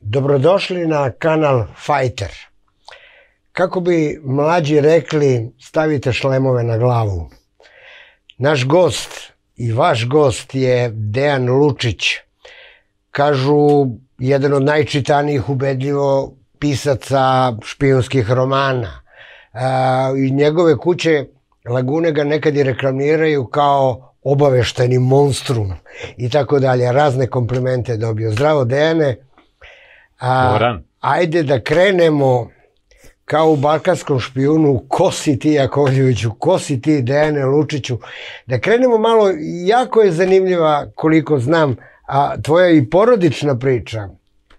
Dobrodošli na kanal Fighter. Kako bi mlađi rekli, stavite šlemove na glavu. Naš gost i vaš gost je Dejan Lučić. Kažu, jedan od najčitanijih ubedljivo pisaca špijunskih romana. I njegove kuće Lagune ga nekad i reklamiraju kao obavešteni monstrum i tako dalje. Razne komplimente je dobio. Zdravo, Dejane. Ajde da krenemo kao u balkanskom špijunu, ko si ti Jakovljeviću, ko si ti Dejane Lučiću. Da krenemo malo, jako je zanimljiva, koliko znam, tvoja i porodična priča.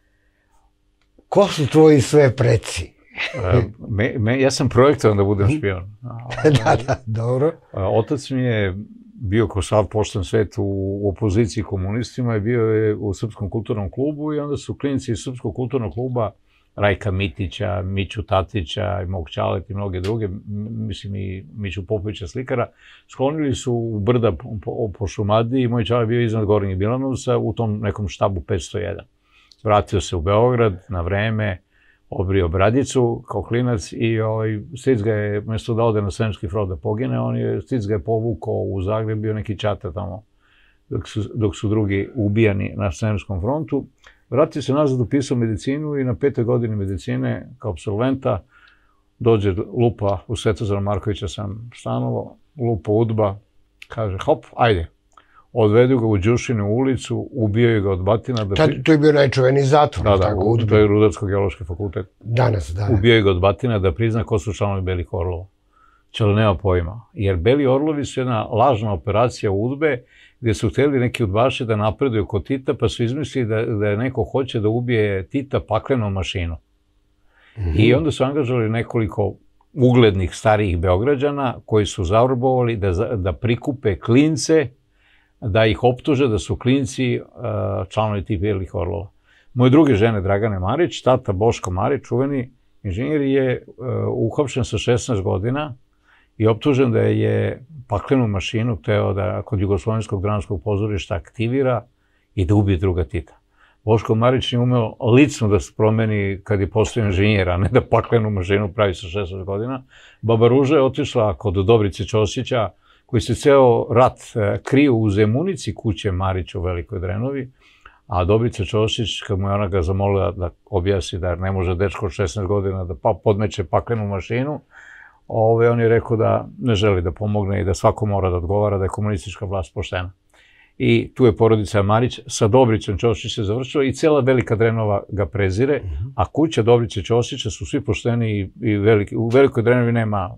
Ko su tvoji sve preci? Ja sam projektovan da budem špion. Da, dobro. Otac mi je bio ko sav pošten svet u opoziciji komunistima i bio je u Srpskom kulturnom klubu i onda su klinici iz Srpskog kulturnog kluba Rajka Mitića, Miću Tatića i mog Ćaleta i mnoge druge, mislim i Miću Popovića slikara, sklonili su u brda po Šumadiji i moj Ćale bio iznad Gornjeg Milanovca u tom nekom štabu 501. Vratio se u Beograd na vreme, obrio bradicu kao klinac i stric ga je, mjesto da ode na Sremski front da pogine, stric ga je povukao u Zagreb, bio neki čata tamo dok su drugi ubijani na Sremskom frontu. Vratio se nazad, upisao medicinu i na 5. godini medicine kao apsolventa dođe lupa, u Svetozara Markovića sam stanovao, lupa UDBA, kaže hop, ajde. Odvedu ga u Đušinu ulicu, ubijaju ga od batina. To je bio najčuveniji zatvor. Da, to je Rudarsko-geološki fakultet. Danas, da. Ubijaju ga od batina da prizna ko su članovi Belih Orlova. Čelo nema pojma. Jer Beli Orlovi su jedna lažna operacija UDBE gdje su htjeli neki udbaši da napreduju kod Tita, pa su izmislili da neko hoće da ubije Tita paklenom mašinom. I onda su angažovali nekoliko uglednih starijih Beograđana koji su zavrobovali da prikupe klince, da ih optuže da su klinci članovi tih Belih Orlova. Moje druge žene, Dragane Marić, tata Boško Marić, čuveni inženjer, je uhapšen sa 16 godina i optužen da je paklenu mašinu teo da kod Jugoslovenskog dramskog pozorišta aktivira i da ubije druga Tita. Boško Marić nije umeo lično da se promeni kad je postao inženjer, a ne da paklenu mašinu pravi sa 16 godina. Baba Ruža je otišla kod Dobrice Ćosića, koji se ceo rat krio u zemunici kuće Marića u Velikoj Drenovi, a Dobrica Ćosić, kad mu je ona ga zamolila da objasni da ne može dečko od 16 godina da podmeće paklenu mašinu, on je rekao da ne želi da pomogne i da svako mora da odgovara, da je komunistička vlast poštena. I tu je porodica Marić sa Dobricom Ćosić se završila i cela Velika Drenova ga prezire, a kuća Dobrice Ćosića su svi pošteni i u Velikoj Drenovi nema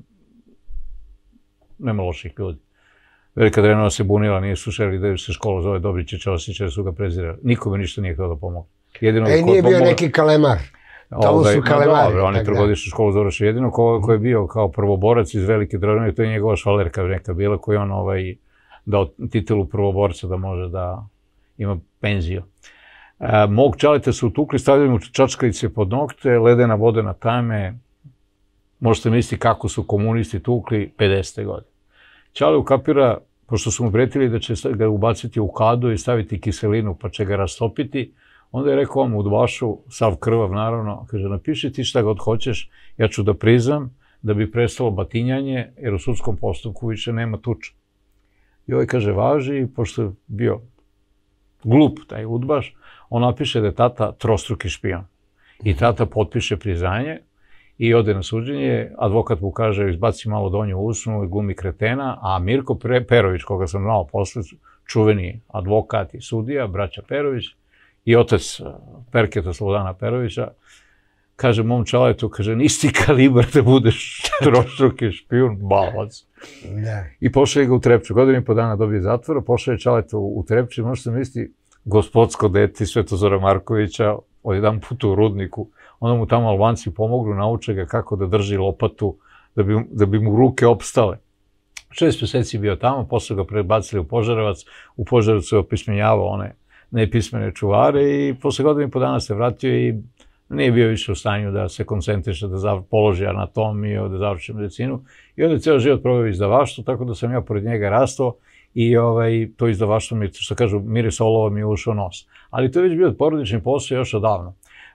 loših ljudi. Velika Drenova se bunila, nije slušali da se škola zove Dobrice Ćosića, jer su ga prezirali. Nikome ništa nije htio da pomogne. Nije bio neki kalemar. Tamo su kalemari. On je trogodišnju školu završio. Jedino ko je bio kao prvoborac iz Velike Drenove, to je njegova švalerka neka bila, koji on dao titulu prvoborca da može da ima penziju. Mog Ćaleta su utukli, stavljali mu čačkalice pod nokte, ledena vodena tajme. Možete misliti kako su komunisti tukli 50. godine. Ćale ukapira, pošto su mu pretili da će ga ubaciti u kadu i staviti kiselinu pa će ga rastopiti, onda je rekao ovom udbašu, sav krvav naravno, kaže, napiši ti šta god hoćeš, ja ću da priznam da bi prestalo batinjanje, jer u sudskom postupku više nema tuča. I kaže, važi, pošto je bio glup taj udbaš, on napiše da je tata trostruki špion. I tata potpiše priznanje i ode na suđenje, advokat mu kaže, izbaci malo donju usnu i glumi kretena, a Mirko Perović, koga sam znao posle, čuveni advokat i sudija, braća Perović, i otac Perketa Slobodana Perovića, kaže mom Ćaletu, kaže, nisi kalibar da budeš trostruki špijun, balac. I pošalje ga u Trepču. Godinu i po dana dobije zatvora, pošalje Ćaletu u Trepču, možete misliti, gospodsko dete Svetozara Markovića, odjedan put u Rudniku, onda mu tamo Albanci pomognu, nauče ga kako da drži lopatu, da bi mu ruke opstale. 6 mjeseci bio tamo, posle ga prebacili u Požarevac, u Požarevcu je opismenjavao one nepismene čuvare i posle godinu i po dana se vratio i nije bio više u stanju da se koncentriše, da položi anatomiju, da završi medicinu. I onda je ceo život proveo izdavaštvo, tako da sam ja pored njega rastao i to izdavaštvo mi, što kažu, miris olova mi je ušao nos. Ali to je već bio porodični posao još odavno.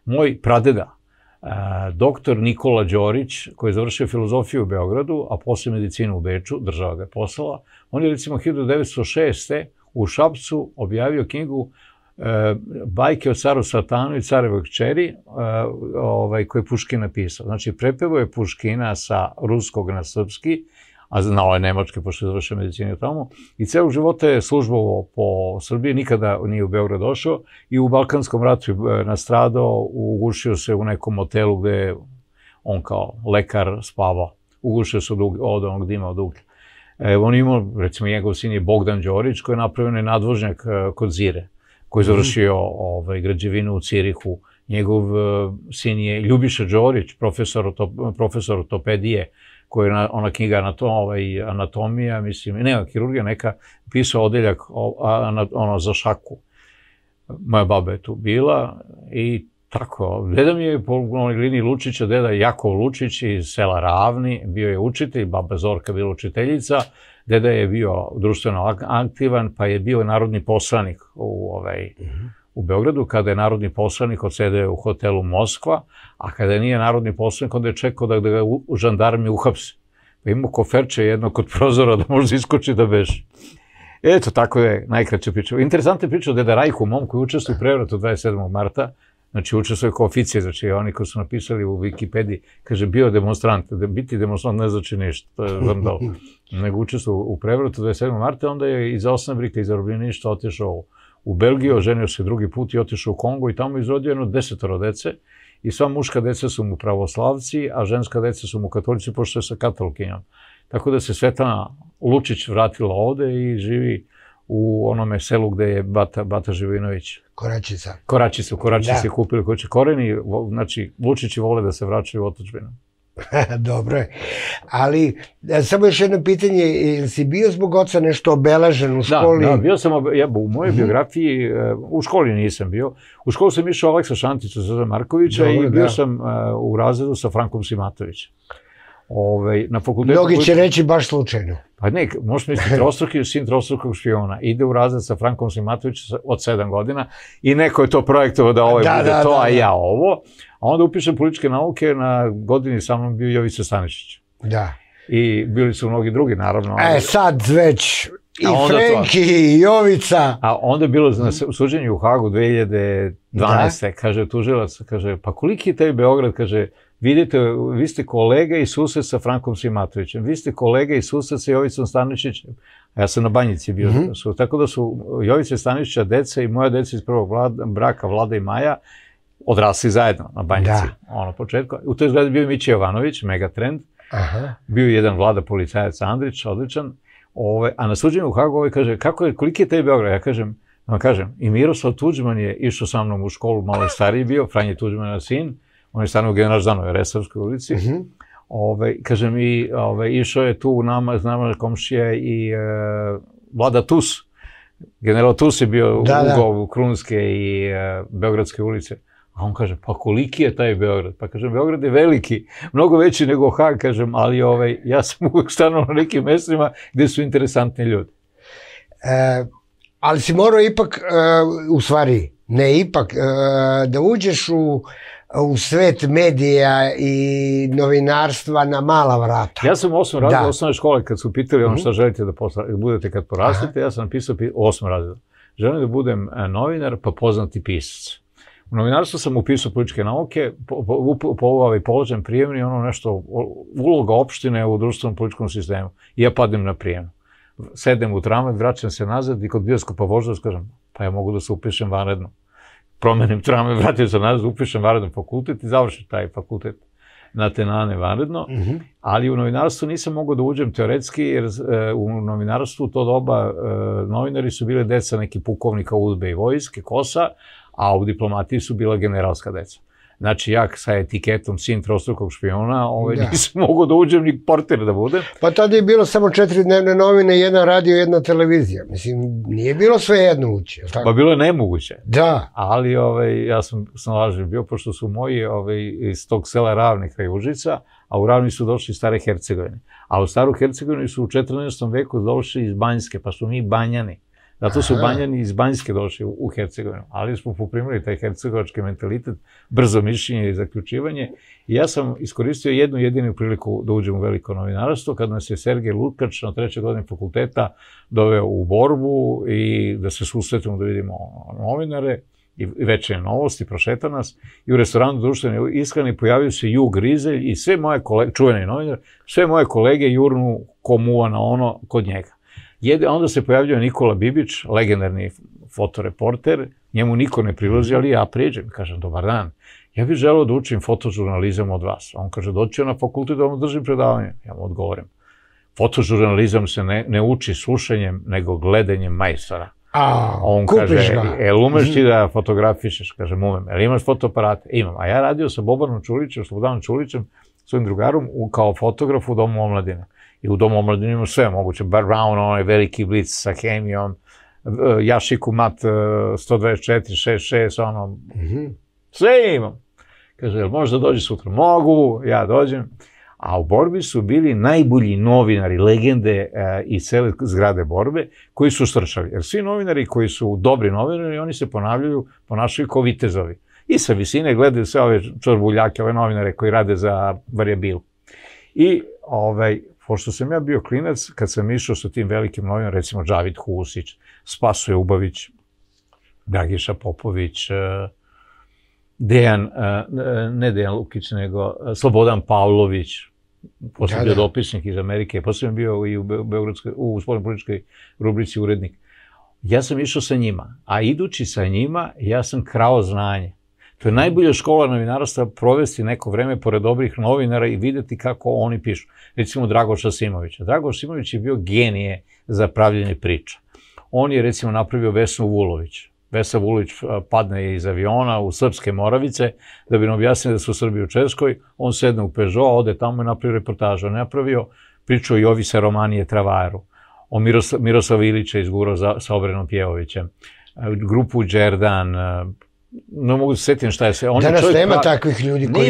Moj pradeda, doktor Nikola Đorić, koji je završio filozofiju u Beogradu, a posle medicinu u Beču, država ga je poslala, on je recimo 1906. u Šapcu objavio knjigu Bajke o caru Satanu i carevoj kćeri, koje je Puškin napisao. Znači, prepevao je Puškina sa ruskog na srpski, a znao je nemačke, pošto je završio medicinu tamo, i celog života je službovao po Srbiji, nikada nije u Beograd došao i u Balkanskom ratu je nastradao, ugušio se u nekom hotelu gde je on kao lekar spavao. Ugušio se od onog dima od uglja. On je imao, recimo, njegov sin je Bogdan Đorić, koji je napravio nadvožnjak kod Zire, koji je završio građevinu u Cirihu. Njegov sin je Ljubiša Đorić, profesor ortopedije, koja je ona knjiga anatomija, mislim, nema kirurgija, neka pisao odeljak za šaku. Moja baba je tu bila i tako. Deda mi je po liniji Lučića, deda Jakov Lučić iz sela Ravni, bio je učitelj, baba Zorka bila učiteljica, deda je bio društveno aktivan, pa je bio narodni poslanik u Beogradu. Kada je narodni poslanik, odsedeo u hotelu Moskva, a kada nije narodni poslanik, onda je čekao da ga žandarmi uhapse. Pa imao koferče jedno kod prozora da može iskoči da beži. Eto, tako je najkraće priča. Interesantna priča o deda Rajku, mom koji učestvuje u prevratu 27. marta, znači učestvuje kao oficije, znači oni koji su napisali u Wikipediji, kaže bio demonstrant, biti demonstrant ne znači ništa, to je vandal, nego učestvuje u prevratu 27. marta, onda je iz Osnabrika, iz zarobljeništva otišao u Belgiju, oženio se drugi put i otišao u Kongo i tamo izrodio jedno 10 dece i sva muška deca su mu pravoslavci, a ženska deca su mu katolici, pošto je sa katolkinjom. Tako da se Svetlana Lučić vratila ovde i živi u onome selu gde je Bata Živojinović. Koračica. Koračica, u Koračici kupili kuće. Koreni, znači Lučići vole da se vraćaju u otadžbinu. Dobro je. Ali, samo još jedno pitanje, ili si bio zbog oca nešto obeležen u školi? Da, bio sam, u mojoj biografiji, u školi nisam bio. U školu sam išao Aleksa Šantića, Zvezda Markovića i bio sam u razredu sa Frankom Simatovićem. Na fakultetu... Mnogi će reći baš slučajno. Pa ne, možeš misliti, trostruki sin trostrukog špijuna. Ide u razred sa Frankom Simatovićem od 7 godina i neko je to projektovao da ovo bude to, a ja ovo. A onda upišem političke nauke, na godini sa mnom bio Jovica Stanišić. Da. I bili su mnogi drugi, naravno. Sad već i Frenki i Jovica. A onda je bilo na suđenju u Hagu 2012. Kaže tužilac, kaže, pa koliki je taj Beograd, kaže, vidite, vi ste kolega i sused sa Frankom Simatovićem, vi ste kolega i sused sa Jovicom Stanišićem, a ja sam na Banjici bio, tako da su Jovica Stanišića deca i moja deca iz prvog braka, Vlada i Maja, odrasli zajedno na Banjici, ono početko. U toj zgradi bio je Mića Jovanović, Megatrend, bio je jedan Vlada policajac Andrić, odličan, a na suđenju u Hagu kaže, koliki je taj Beograd? Ja kažem, i Miroslav Tuđman je išao sa mnom u školu, malo je stariji bio, Franje Tuđmanov sin, on je stano u General Ždanove, Resavskoj ulici. Kažem, išao je tu u nama, znamo komšija i Vlada Tus. General Tus je bio ugao Krunske i Beogradske ulice. A on kaže, pa koliki je taj Beograd? Pa kažem, Beograd je veliki, mnogo veći nego Hag, kažem, ali ja sam uvijek stano na nekim mestima gde su interesantni ljudi. Ali si morao ipak, u stvari, ne ipak, da uđeš u svet medija i novinarstva na mala vrata. Ja sam u 8. razredu osnovne škole, kad su pitali ono šta želite da budete kad porastete, ja sam napisao u 8. razredu. Želim da budem novinar, pa poznati pisac. U novinarstvu sam upisao političke nauke, položen prijemni, ono nešto, uloga opštine u društvenom političkom sistemu. I ja padnem na prijemnu. Sedem u tramvaj, vraćam se nazad i kod bioskopa Voždovac kažem, pa ja mogu da se upišem vanredno. Promenim tramvaj, vratim se nazad, upišem vanredno fakultet i završim taj fakultet na Tenane vanredno. Ali u novinarstvu nisam mogao da uđem teoretski, jer u novinarstvu u to doba novinari su bile deca neki pukovnika UDBE i vojske, KOS-a, a u diplomatiji su bila generalska deca. Znači, ja sa etiketom sin trostrukog špijuna nisam mogao da uđem ni portir da budem. Pa tada je bilo samo 4 dnevne novine, jedna radio, jedna televizija. Mislim, nije bilo sve jedno ući. Pa bilo je nemoguće. Da. Ali ja sam snalažljiv bio, pošto su moji iz tog sela Ravni kraj Užica, a u Ravni su došli iz Stare Hercegovine. A u Staru Hercegovini su u 14. veku došli iz Banjske, pa su mi Banjani. Zato su Banjani iz Banjske došli u Hercegovinu, ali smo poprimili taj hercegovački mentalitet, brzo mišljenje i zaključivanje. I ja sam iskoristio jednu jedinu priliku da uđem u veliko novinarstvo, kad nas je Sergej Lukač na 3. godini fakulteta doveo u borbu i da se susretimo da vidimo novinare i večernje novosti, prošeta nas. I u restoranu Društvene ishrane pojavio se Jug Rizelj i sve moje kolege, čuveni novinar, sve moje kolege jurnu ko muva na ono kod njega. Onda se pojavljuje Nikola Bibić, legendarni fotoreporter, njemu niko ne prilazi, ali ja priđem, kažem, dobar dan, ja bih želeo da učim fotožurnalizam od vas. On kaže, doći na fakultet da vam držim predavanje. Ja mu odgovorim, fotožurnalizam se ne uči slušanjem, nego gledanjem majstora. On kaže, umeš ti da fotografišeš? Kažem, umem. Jel imaš fotoaparate? Imam. A ja radio sa Bobanom Čulićem, Slobodanom Čulićem, svojim drugarom, kao fotograf u Domu omladine. I u Domu omladine imamo sve moguće. Bar Brown, onaj veliki blic sa hemijom, Jašiku Mat 124, 66, ono, sve imam. Kaže, jel možeš da dođi sutra? Mogu, ja dođem. A u borbi su bili najbolji novinari, legende iz cele zgrade borbe, koji su strčali. Jer svi novinari koji su dobri novinari, oni se ponašaju kao vitezovi. I sa visine gledaju sve ove čorbuljake, ove novinare koji rade za varijabilu. I, pošto sam ja bio klinac, kad sam išao sa tim velikim novinarima, recimo Džavid Husić, Spasoje Ubavić, Dragiša Popović, ne Dejan Lukić, nego Slobodan Pavlović, posle bio dopisnik iz Amerike, posle sam bio i u spoljnopolitičkoj rubrici urednik. Ja sam išao sa njima, a idući sa njima, ja sam krao znanje. To je najbolja škola novinarstva, provesti neko vreme pored dobrih novinara i videti kako oni pišu. Recimo Dragoša Simovića. Dragoš Simović je bio genije za pravljenje priča. On je recimo napravio Vesnu Vulović. Vesa Vulović padne iz aviona u Srpske Moravice, da bi nam objasnili da su Srbi u Českoj. On sedne u Peugeot, ode tamo i napravio reportažu. On je napravio priču o Jovise Romanije Travajeru, o Miroslava Ilića izgurao sa Obrenom Pjevovićem, grupu Đerdan, ne mogu se sjetiti šta je sve. Danas nema takvih ljudi koji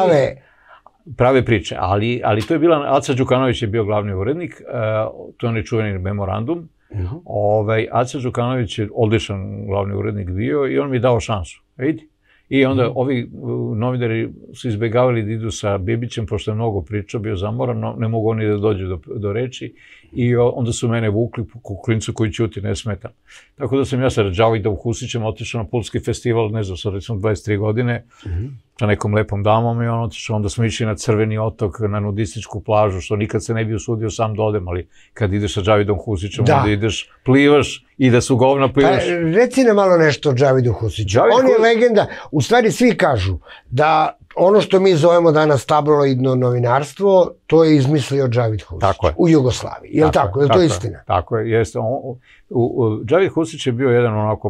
prave priče, ali to je bila, Aca Đukanović je bio glavni urednik, to je onaj čuveni memorandum. Aca Đukanović je odličan glavni urednik bio i on mi je dao šansu, vidi. I onda ovi novinari su izbjegavali da idu sa Bibićem, pošto je mnogo pričao, bio zamoran, ne mogu oni da dođu do reči i onda su mene vukli po klincu koji ćuti, ne smetam. Tako da sam ja sa Džavidom Husićem otišao na Pulski festival, ne znam, sa recimo 23 godine, sa nekom lepom damom i on otišao, onda smo išli na Crveni otok, na nudističku plažu, što nikad se ne bi usudio sam da odem, ali kad ideš sa Džavidom Husićem, onda ideš, plivaš i da su govna plivaš. Reci nam malo nešto o Džavidu Husiću. On je legenda, u stvari svi kažu da ono što mi zovemo danas tabloidno novinarstvo, to je izmislio Džavid Husić u Jugoslaviji. Je li tako? Je li to istina? Tako je, jeste. Džavid Husić je bio jedan onako,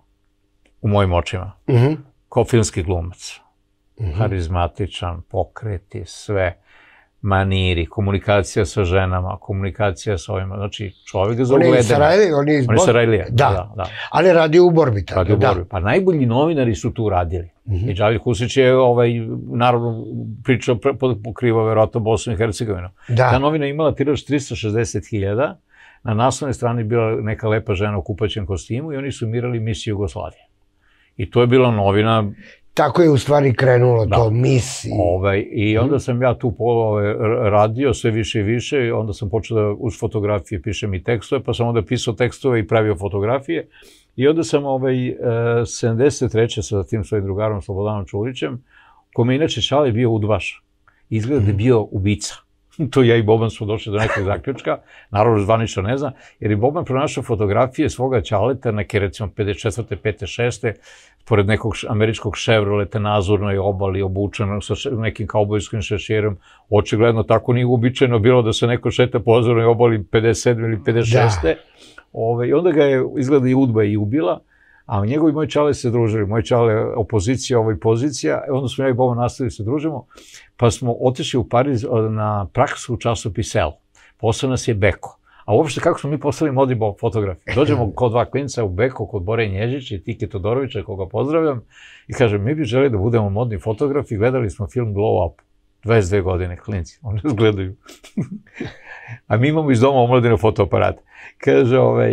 u mojim očima, kao filmski glumac. Harizmatičan, pokreti, sve, maniri, komunikacija sa ženama, komunikacija sa ovima, znači čovjek za ugledanje. On je iz Sarajlija. Da, ali radio u borbi. Radio u borbi, pa najbolji novinari su tu radili. I Džavid Husić je, naravno, pričao, pokrivao verovatno Bosnu i Hercegovinu. Ta novina je imala tiraž 360.000, na naslovnoj strani bila neka lepa žena u kupaćem kostimu i oni su mirali misiju Jugoslavije. I to je bila novina. Tako je u stvari krenulo to, misiji. I onda sam ja tu radio sve više i više, i onda sam počeo da uz fotografije pišem i tekstove, pa sam onda pisao tekstove i pravio fotografije. I onda sam 73. sa tim svojim drugarom Slobodanom Čulićem, kome inače Šale bio udbaš. Izgleda da je bio ubica. To ja i Boban smo došli do nekog zaključka, naravno zvanično ne znam, jer je Boban pronašao fotografije svoga Ćaleta, neke recimo 54. 5. 6. pored nekog američkog Chevroleta na Azurnoj obali, obučeno sa nekim kaubojskim šeširom. Očigledno tako nije uobičajeno bilo da se neko šeta po Azurnoj obali 57. ili 56. I onda ga je izgleda i UDBA i ubila, a njegov i moj Čale se družili. Moj Čale opozicija, pozicija, onda smo ja i Boban nastavili se družimo, pa smo otišli u Pariz na praksu u časopis El. Posao nas je Beko. A uopšte kako smo mi postali modni fotografi? Dođemo kod dva klinca u Beko, kod Bore Nježić i Tike Todorovića, koga pozdravljam, i kažem, mi bi želi da budemo modni fotografi, gledali smo film Glow Up, 22 godine, klinci, oni nas gledaju. A mi imamo iz Doma omladine fotoaparate. Kaže,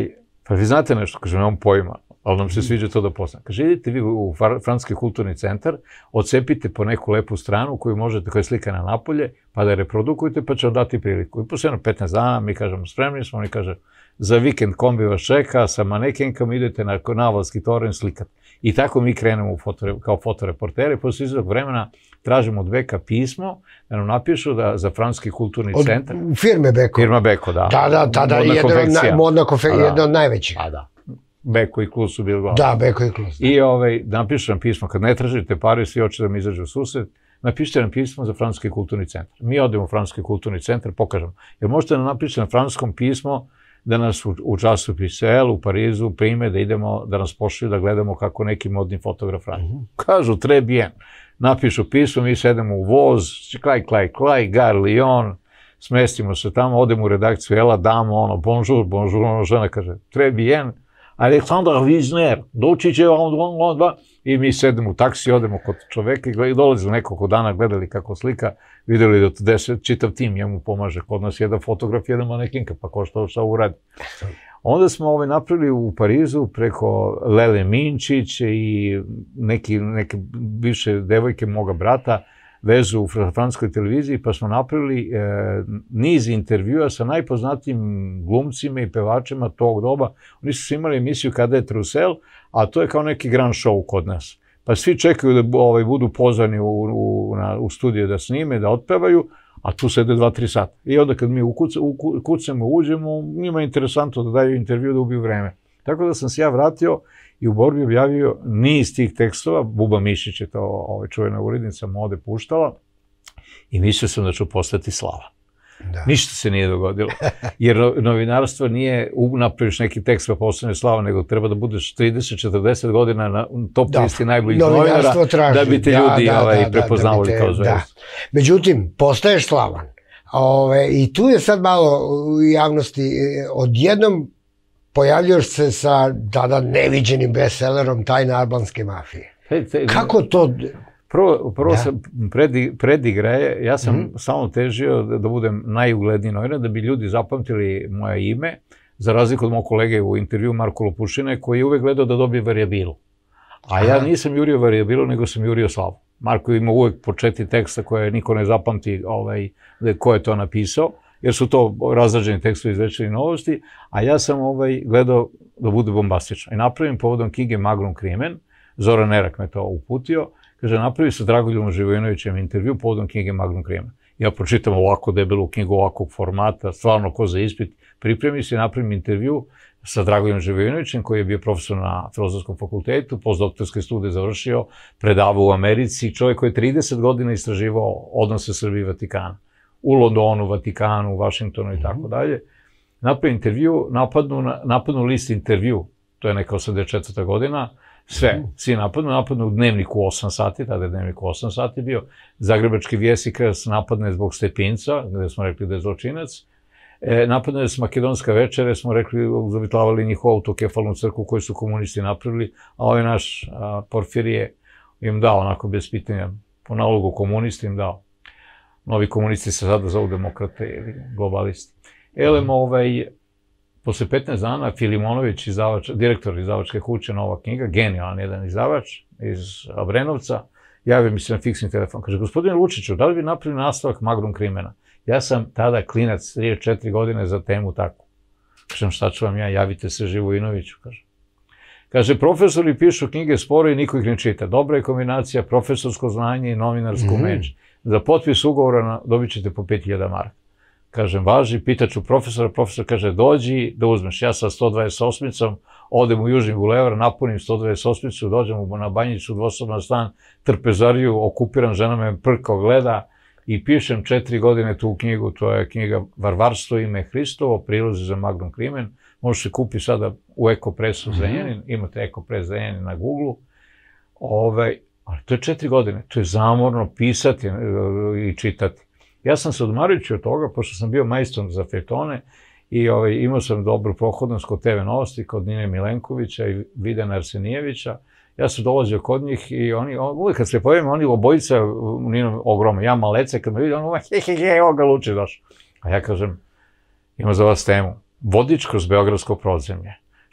Pa vi znate nešto, kaže, nemam pojma, ali nam se sviđa to da poznam. Kaže, idite vi u Francuski kulturni centar, odcepite po neku lepu stranu koju možete, koja je slikana napolje, pa da je reprodukujete, pa će vam dati priliku. I posle 15 dana mi kažemo, spremni smo, oni kaže, za vikend kombi vas čeka, sa manekenkama idete na Navalski toranj slikati. I tako mi krenemo kao fotoreporteri, posle izvog vremena tražimo od Beka pismo, da nam napišu da za Francuski kulturni centar... Od firme Beko. Firma Beko, da. Da, tada modna konfekcija, jedna od najvećih. Pa da. Beko i Klus su bili glavni. Da, Beko i Klus. I napišu nam pismo, kad ne tražite pare, svi hoće da mi izađu u susret, napišite nam pismo za Francuski kulturni centar. Mi odemo u Francuski kulturni centar, pokažemo. Jer možete nam napišiti na francuskom pismo da nas u časopisu u Parizu prime, da idemo, da nas pošlju, da gledamo kako neki modni fotograf radi. Kažu, très bien. Napišu pismo, mi sedemo u voz, klaj, Gare Lyon, smestimo se tamo, odemo u redakciju Ela, damo bonjour, žena kaže, très bien, Aleksandar Wiesner, doći će vam, i mi sedemo u taksi, odemo kod čoveka i dolazimo nekoliko dana, gledali kako slika, videli da čitav tim njemu pomaže, kod nas jedan fotograf, jedan manekinka, pa ko šta uradi. Onda smo napravili u Parizu preko Lele Minčić i neke bivše devojke moga brata vezu u francuskoj televiziji, pa smo napravili niz intervjua sa najpoznatijim glumcima i pevačima tog doba. Oni su imali emisiju Kada je Trusel, a to je kao neki grand show kod nas. Pa svi čekaju da budu pozvani u studiju da snime, da otpevaju, a tu sede 2-3 sata. I onda kad mi kucamo, uđemo, njima je interesantno da daju intervju, da ubiju vreme. Tako da sam se ja vratio i u borbi objavio niz tih tekstova, Buba Mišić je to čuvena urednica mode puštala, i mislio sam da ću postati slava. Ništa se nije dogodilo, jer novinarstvo nije napraviš neki tekst pa postane slava, nego treba da budeš 30-40 godina na top listi najboljih novinara da bi te ljudi prepoznavali kao zvezdu. Međutim, postaješ slavan. I tu je sad malo u javnosti, odjednom pojavljaš se sa tada neviđenim bestsellerom Tajna albanske mafije. Kako to... Prvo sam predigraje, ja sam stalno težio da budem najugledniji novinar, da bi ljudi zapamtili moje ime, za razliku od mojeg kolege u intervju Marko Lopušine, koji je uvek gledao da dobije varijabilu. A ja nisam jurio varijabilu, nego sam jurio slavu. Marko ima uvek po 4 teksta koje niko ne zapamti ko je to napisao, jer su to razrađeni tekstovi iz Večernjih novosti, a ja sam gledao da bude bombastično. I napravim povodom knjige Magnum Crimen, Zoran Erak me to uputio, kaže, napravi sa Dragoljubom Živojinovićem intervju povodom knjige Magnum Crimen. Ja pročitam ovako debelu knjigu, ovakvog formata, stvarno ko za ispit, pripremi se i napravim intervju sa Dragoljubom Živojinovićem, koji je bio profesor na Filozofskom fakultetu, postdoktorske studije završio, predavao u Americi, čovjek koji je 30 godina istraživao odnose Srbije i Vatikana. U Londonu, Vatikanu, Vašingtonu i tako dalje. Napravim intervju, napadnu list intervju, to je neka 84. godina, svi napadnu u Dnevniku 8 sati, tada je Dnevnik 8 sati bio, Zagrebački vjesnik napadne zbog Stepinca, gde smo rekli da je zločinac, napadne s Makedonska večera, smo rekli, zavitlavali njihovu autokefalnu crkvu koju su komunisti napravili, a ovaj naš Porfirije im dao, onako bez pitanja, po nalogu komunisti im dao. Novi komunisti se sada zovu demokrate ili globalisti. Posle 15 dana Filimonović, direktor izdavačke kuće Nova knjiga, genijalan jedan izdavač iz Obrenovca, javio mi se na fiksni telefon. Kaže, gospodine Lučiću, da li bi napravili nastavak Magnum Crimena? Ja sam tada klinac, 34 godine za temu takvu. Kažem, šta ću vam ja, javite se Živojinoviću, kaže. Kaže, profesori pišu knjige sporo i niko ih ne čita. Dobra je kombinacija profesorsko znanje i novinarsko umeće. Za potpis ugovora dobit ćete po 5000 maraka. Kažem, važi, pitaću profesora, profesor kaže, dođi da uzmeš. Ja sa 128-icom odem u Južni bulevar, napunim 128-icu, dođem na Banjicu, dvosoban stan, trpezariju, okupiran, žena me prko gleda i pišem 4 godine tu knjigu, to je knjiga Varvarstvo ime Hristovo, prilozi za Magnum Crimen, može se kupi sada u Ekopresu Zrenjanin, imate Ekopres Zrenjanin na Google, ali to je 4 godine, to je zamorno pisati i čitati. Ja sam se odmarajući od toga, pošto sam bio majstor za feljtone i imao sam dobru prohodnost kod TV Novosti, kod Nine Milenkovića i Videna Arsenijevića. Ja sam dolazio kod njih i oni, uvijek kad se pojavim, oni obojica, Nino ogromno, ja malece, kad me vidi, on uvijek, evo ga Luči došao. A ja kažem, ima za vas temu, vodič kroz beogradsko podzemlje.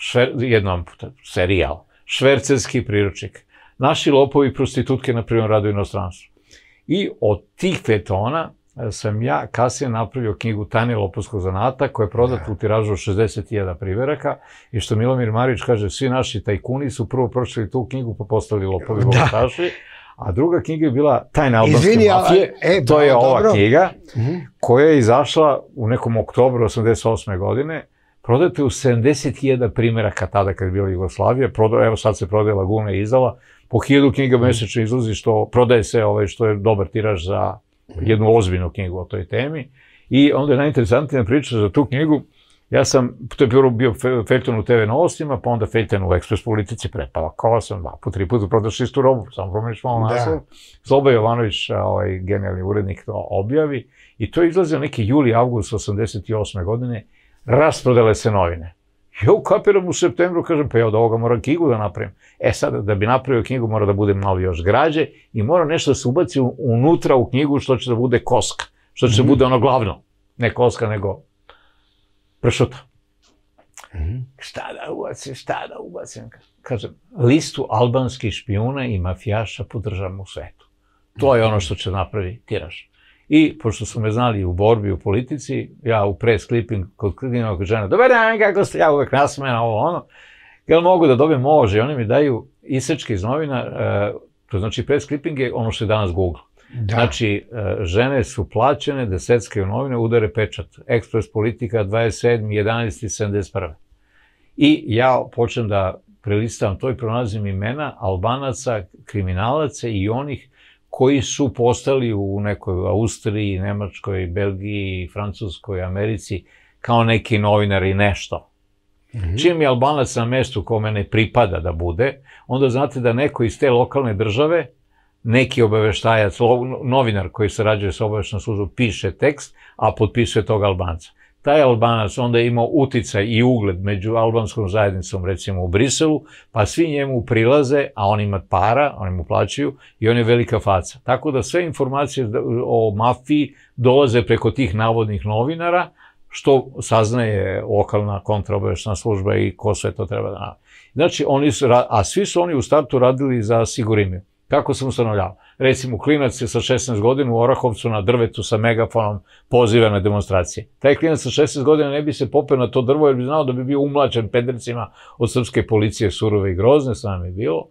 jednom serijal, švercerski priručnik, naši lopovi i prostitutke na primjer radu inostranstvu. I od tih feljtona sam ja kasnije napravio knjigu Tajne lopovskog zanata, koja je prodata u tiražu 61 primjeraka, i što Milomir Marić kaže, svi naši tajkuni su prvo pročitali tu knjigu pa postali lopovi bogataši, a druga knjiga je bila Tajne albanske mafije, to je ova knjiga, koja je izašla u nekom oktobru 88. godine, prodata je u 70.000 primjeraka tada kad je bila Jugoslavija, evo sad se prodaje, Laguna je izdala, po 1000 knjiga mesečno izlazi, što prodaje se, što je dobar tiraž za jednu ozbiljnu knjigu o toj temi. I onda je najinteresantnija priča za tu knjigu, ja sam, to je prvo bio feljton u TV Novostima, pa onda feljton u Ekspres Politici, prepakovao sam 2-3 puta, prodaš istu robu, samo promeniš malo naslov. Sloba Jovanović, genijalni urednik, to objavi, i to je izlazio neki juli-avgust 88. godine, rasprodale se novine. Ja ukapiram u septembru, kažem, pa ja od ovoga moram knjigu da napravim. Sad, da bi napravio knjigu, mora da bude malo još građe i mora nešto da se ubaci unutra u knjigu, što će da bude koska, što će da bude ono glavno. Ne koska, nego pršuta. Šta da ubacim? Kažem, listu albanskih špijuna i mafijaša po državama u svetu. To je ono što će napravi tiraž. I, pošto su me znali u borbi, u politici, ja u press clipping kod žena, dobar dan, kako ste, ja uvek nasmena, ovo, ono, jel mogu da dobijem? Može, i oni mi daju isečke iz novina, to znači press clipping je ono što je danas Google. Znači, žene su plaćene da seckaju novine, udare pečat, Ekspres Politika, 27.11.71. I ja počnem da prelistavam to i pronalazim imena Albanaca, kriminalaca i onih koji su postali u nekoj Austriji, Nemačkoj, Belgiji, Francuskoj, Americi kao neki novinari nešto. Čim je Albanac na mestu kome ne pripada da bude, onda znate da neko iz te lokalne države, neki obaveštajac, novinar koji sarađuje sa obaveštajnom službom, piše tekst, a potpisuje tog Albanca. Taj Albanac onda je imao uticaj i ugled među albanskom zajednicom, recimo u Briselu, pa svi njemu prilaze, a on ima para, oni mu plaćaju i on je velika faca. Tako da sve informacije o mafiji dolaze preko tih navodnih novinara, što saznaje lokalna kontraobaveštajna služba i ko sve to treba da napravi. Znači, a svi su oni u startu radili za Sigurimiju. Kako sam ustanovljavao? Recimo, klinac je sa 16 godina u Orahovcu na drvetu sa megafonom poziva na demonstracije. Taj klinac sa 16 godina ne bi se popeo na to drvo jer bi znao da bi bio umlačen pedercima od srpske policije, surove i grozne, s nama je bilo,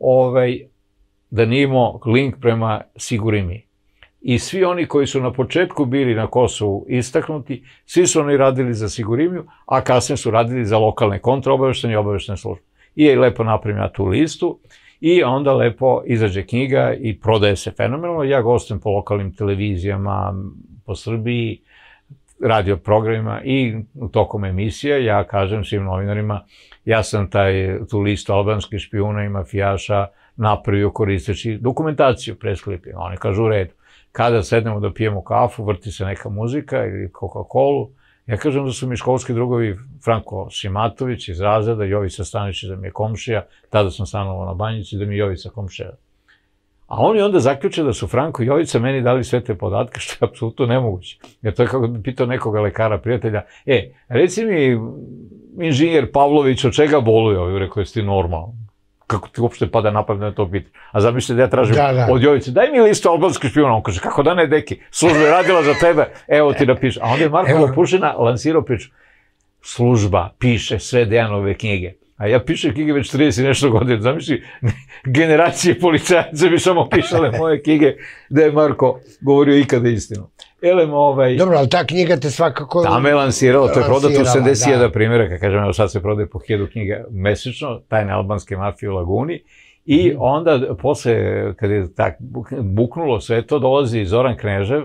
da nije imao link prema Sigurimi. I svi oni koji su na početku bili na Kosovu istaknuti, svi su oni radili za Sigurimiju, a kasnije su radili za lokalne kontraobaveštajne i obaveštajne službe. I je lepo napravim tu listu. I onda lepo izađe knjiga i prodaje se fenomenalno. Ja gostujem po lokalnim televizijama, po Srbiji, radio programima i tokom emisija ja kažem svim novinarima, ja sam tu listu albanskih špijuna i mafijaša napravio koristeći dokumentaciju, press clipping. Oni kažu u redu. Kada sednemo da pijemo kafu, vrti se neka muzika ili Coca-Colu, ja kažem da su mi školski drugovi Franko Simatović iz razreda, Jovica Stanić da mi je komšija, tada sam stanovao na Banjici, da mi je Jovica komšija. A oni onda zaključe da su Franko i Jovica meni dali sve te podatke, što je apsolutno nemoguće. Jer to je kako bi pitao nekoga lekara, prijatelja, reci mi, inženjer Pavlović, od čega boluje? Ovi rekao, jesi ti normalno? Kako ti uopšte pada napad na to pitanje? A zamislite da ja tražim od Jovice, daj mi listu albanskih špijuna. On kaže, kako da ne, deki, služba je radila za tebe, evo ti da piše. A onda je Marko Lopušina lansirao priču, služba piše sve Dejanove knjige. A ja pišem knjige već 30 i nešto godina. Zamisli, generacije policajaca bi samo pišale moje knjige da je Marko govorio ikada istinu. Dobro, ali ta knjiga te svakako... Tamo je lansiralo, to je prodato u 70.000 primjeraka, kažem, evo sad se prodaje po 1000 knjiga mesečno, Tajne albanske mafije u Laguni, i onda posle, kad je tak buknulo sve to, dolazi Zoran Knežev,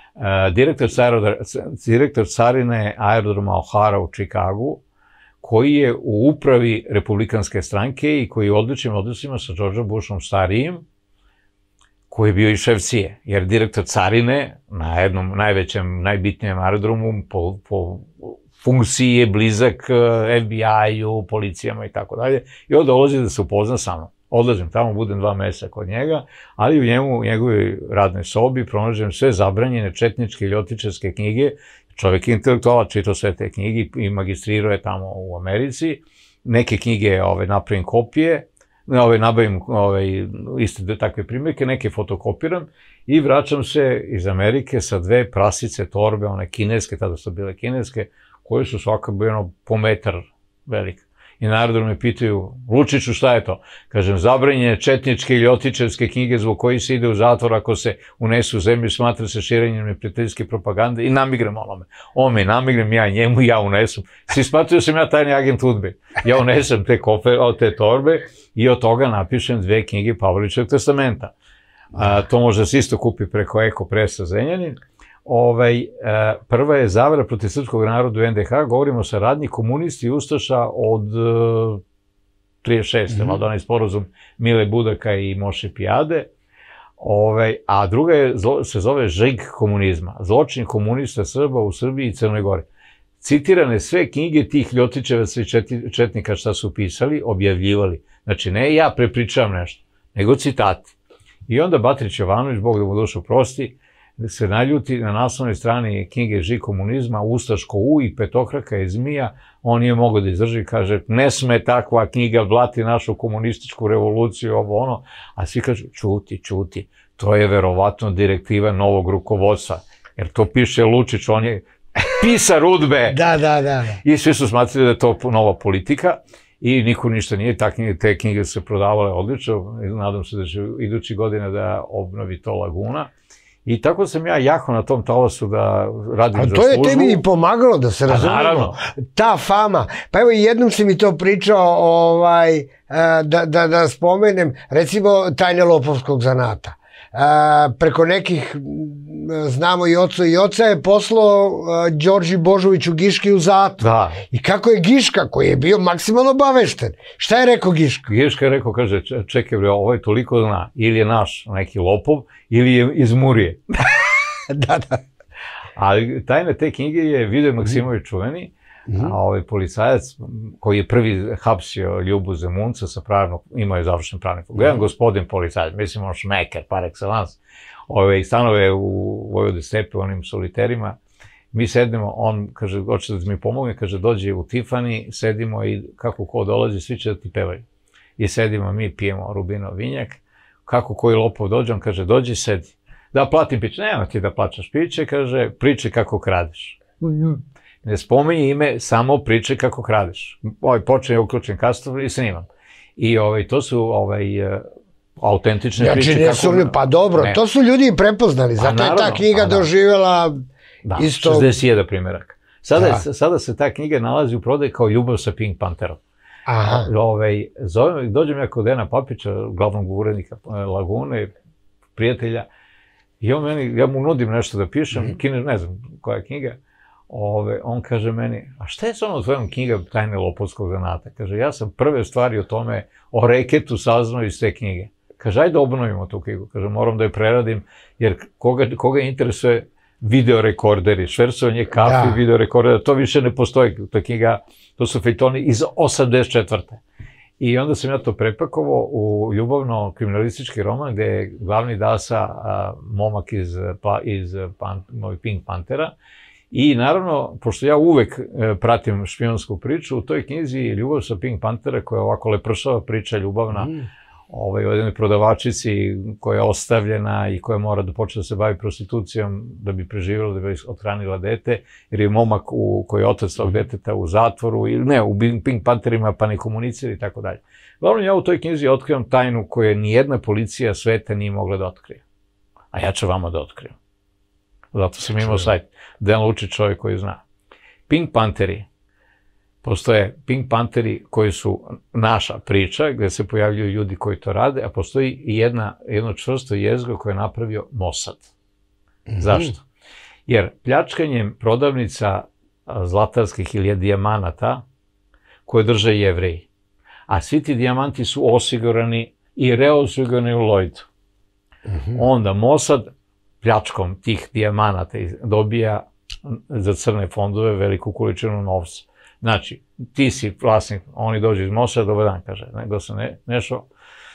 direktor carine aerodroma O'Hara u Čikagu, koji je u upravi Republikanske stranke i koji je u odličnim odnosima sa Georgeom Bushom starijim, koji je bio i šef CIA, jer direktor carine na jednom najvećem, najbitnijem aerodromu po funkciji je blizak FBI-u, policijama i tako dalje, i onda dolazi da se upozna sa mnom. Odlazim tamo, budem 2 meseca kod njega, ali u njegovoj radnoj sobi pronađem sve zabranjene četničke i ljotičarske knjige. Čovjek je intelektualac, čitao sve te knjige i magistrirao je tamo u Americi. neke knjige napravim kopije, nabavim iste takve primjerke, neke fotokopiram i vraćam se iz Amerike sa 2 prasice torbe, one kineske, tada su bile kineske, koje su svaka bilo po metar velike. I na aerodromu me pitaju, Lučiću, šta je to? Kažem, zabranjene četničke ili otičevske knjige zbog kojih se ide u zatvor ako se unesu u zemlju, smatra se širenjem neprijateljske propagande i namigram onome. On me namigram, ja njemu, ja unesem. Svi smatruju sam ja tajni agent UDBE. Ja unesem te torbe i od toga napišem 2 knjige Pavelićevog testamenta. To može se isto kupi preko Eko Presa Zrenjanin. Prva je zavera protiv srpskog naroda u NDH, govorimo o saradnji komunisti i ustaša od 36. Valjda onaj sporazum Mile Budaka i Moše Pijade, a druga se zove Žig komunizma, zločin komunista Srba u Srbiji i Crnoj Gori. Citirane sve knjige tih ljotićevaca i četnika šta su pisali, objavljivali. Znači, ne ja prepričavam nešto, nego citati. I onda Batrić Jovanović, Bog da mu dušu prosti, se naljuti na naslovnoj strani knjige Žig komunizma, Ustaško U i Petokraka i Zmija, on nije mogao da izdrži, kaže, ne sme takva knjiga blati našu komunističku revoluciju, ovo ono, a svi kažu, čuti, to je verovatno direktiva novog rukovodstva, jer to piše Lučić, on je pisar UDBE. Da. I svi su smatrali da je to nova politika i niko ništa nije, te knjige su se prodavale odlično, nadam se da će idući godine da obnovi to Laguna. I tako sam ja jako na tom talasu da radim za službu. A to je tebi i pomagalo da se razumemo. Ta fama. Pa evo i jednom si mi to pričao, da spomenem, recimo tajne lopovskog zanata. Preko nekih, znamo i oca je poslao Đorđi Božoviću Giški u zatvor. I kako je Giška, koji je bio maksimalno obavešten, šta je rekao Giška? Giška je rekao, kaže, čekaj bre, ovo je toliko zna, ili je naš neki lopov, ili je iz Murije. Da. Ali tajne te knjige je Vidoje Maksimović čuveni, policajac koji je prvi hapsio Ljubu Zemunca sa pravnog, imao je završen pravni fakultet. Jedan gospodin policajac, mislim on šmeker par excellence, stanove u Vojvode Stepe, u onim soliterima. Mi sedimo, on kaže, hoće da mi pomogne, kaže, dođe u Tifani, sedimo i kako ko dolazi, svi će da ti pevaju. I sedimo, mi pijemo Rubinov vinjak, kako koji lopov dođe, on kaže, dođi, sedi. Da platim piće, nema ti da plaćaš piće, kaže, priče kako kradeš. Ne spominje ime, samo priče kako kradeš. Počne, uključen kastor i snimam. I to su autentične priče. Pa dobro, to su ljudi i prepoznali, zato je ta knjiga doživjela isto... 61 primjeraka. Sada se ta knjiga nalazi u prodaji kao Ljubav sa Pink Panterom. Dođem ja kod Dejana Papića, glavnog urednika Lagune, prijatelja, i ja mu nudim nešto da pišem, ne znam koja je knjiga, on kaže meni, a šta je sa onom tvojom knjiga Tajne lopovskog zanata? Kaže, ja sam prve stvari o tome, o reketu saznao iz te knjige. Kaže, ajde obnovimo tu knjigu. Kaže, moram da je preradim, jer koga interesuje videorekorderi, švercovanje kafe, videorekordera, to više ne postoji. Ta knjiga, to su fejtoni iz 84. I onda sam ja to prepakovao u ljubavno-kriminalistički roman, gde je glavni Dasa momak iz Pink Pantera. I naravno, pošto ja uvek pratim špijonsku priču, u toj knjizi je Ljubav sa Pink Pantera, koja je ovako lepršava priča ljubavna o jednoj prodavačici koja je ostavljena i koja mora da počne da se bavi prostitucijom da bi preživjela, da bi othranila dete, jer je momak koji je otac tog deteta u zatvoru, ili ne, u Pink Panterima pa ne komunicira i tako dalje. Glavno, ja u toj knjizi otkrivam tajnu koju nijedna policija sveta nije mogla da otkrije. A ja ću vama da otkrijem. Zato sam imao sajt. Dejan Lučić, čovjek koji zna. Pink Panteri. Postoje Pink Panteri koji su naša priča, gde se pojavljuju ljudi koji to rade, a postoji i jedno čvrsto jezgro koje je napravio Mossad. Zašto? Jer pljačkanjem prodavnica zlatarskih ili dijamanata koje drže Jevreji, a svi ti dijamanti su osigurani i reosigurani u Lloydu. Onda Mossad pljačkom tih dijamanata dobija za crne fondove veliku količinu novca. Znači, ti si vlasnik, oni dođu iz Mossada, dobar dan, kaže, nego sam nešao,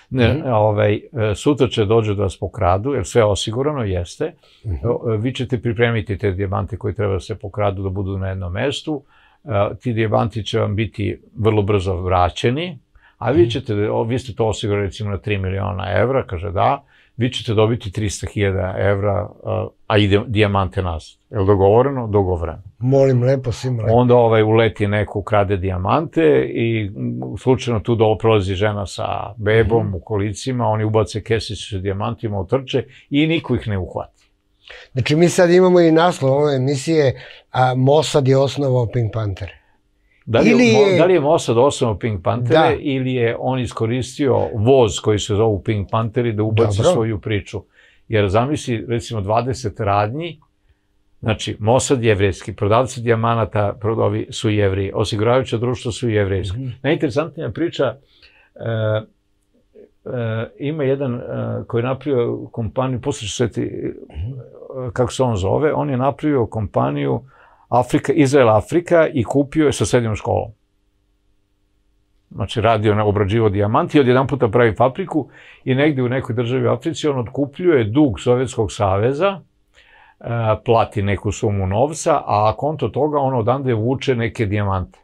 sutra će dođu da vas pokradu, jer sve osigurano jeste, vi ćete pripremiti te dijamante koji treba da se pokradu da budu na jednom mestu, ti dijamanti će vam biti vrlo brzo vraćeni, a vi ste to osigurali recimo na 3 miliona evra, kaže da, vi ćete dobiti 300.000 evra, a ide dijamante nazad. Je li dogovoreno? Dogovoreno. Molim lepo, svima lepo. Onda uleti neko, ukrade dijamante i slučajno tu prolazi žena sa bebom u kolicima, oni ubace kesicu sa dijamantima, utrče i niko ih ne uhvati. Znači mi sad imamo i naslov ove emisije, Mossad je osnovao Pink Pantere. Da li je Mossad osnovao Pink Pantere ili je on iskoristio voz koji se zovu Pink Panteri da ubaci svoju priču? Jer zamisli, recimo, 20 radnji, znači, Mossad je jevrejski, prodavci dijamanata su Jevriji, osiguravajuća društva su jevrejski. Najinteresantnija priča, ima jedan koji je napravio kompaniju, posle ću sveti kako se on zove, on je napravio kompaniju Izrael Afrika i kupio je sa srednjom školom. Znači, obrađivao dijamant i odjedan puta pravi fabriku i negde u nekoj državi u Africi on otkupljuje dug Sovjetskog saveza, plati neku sumu novca, a konto toga on odande vuče neke dijamante.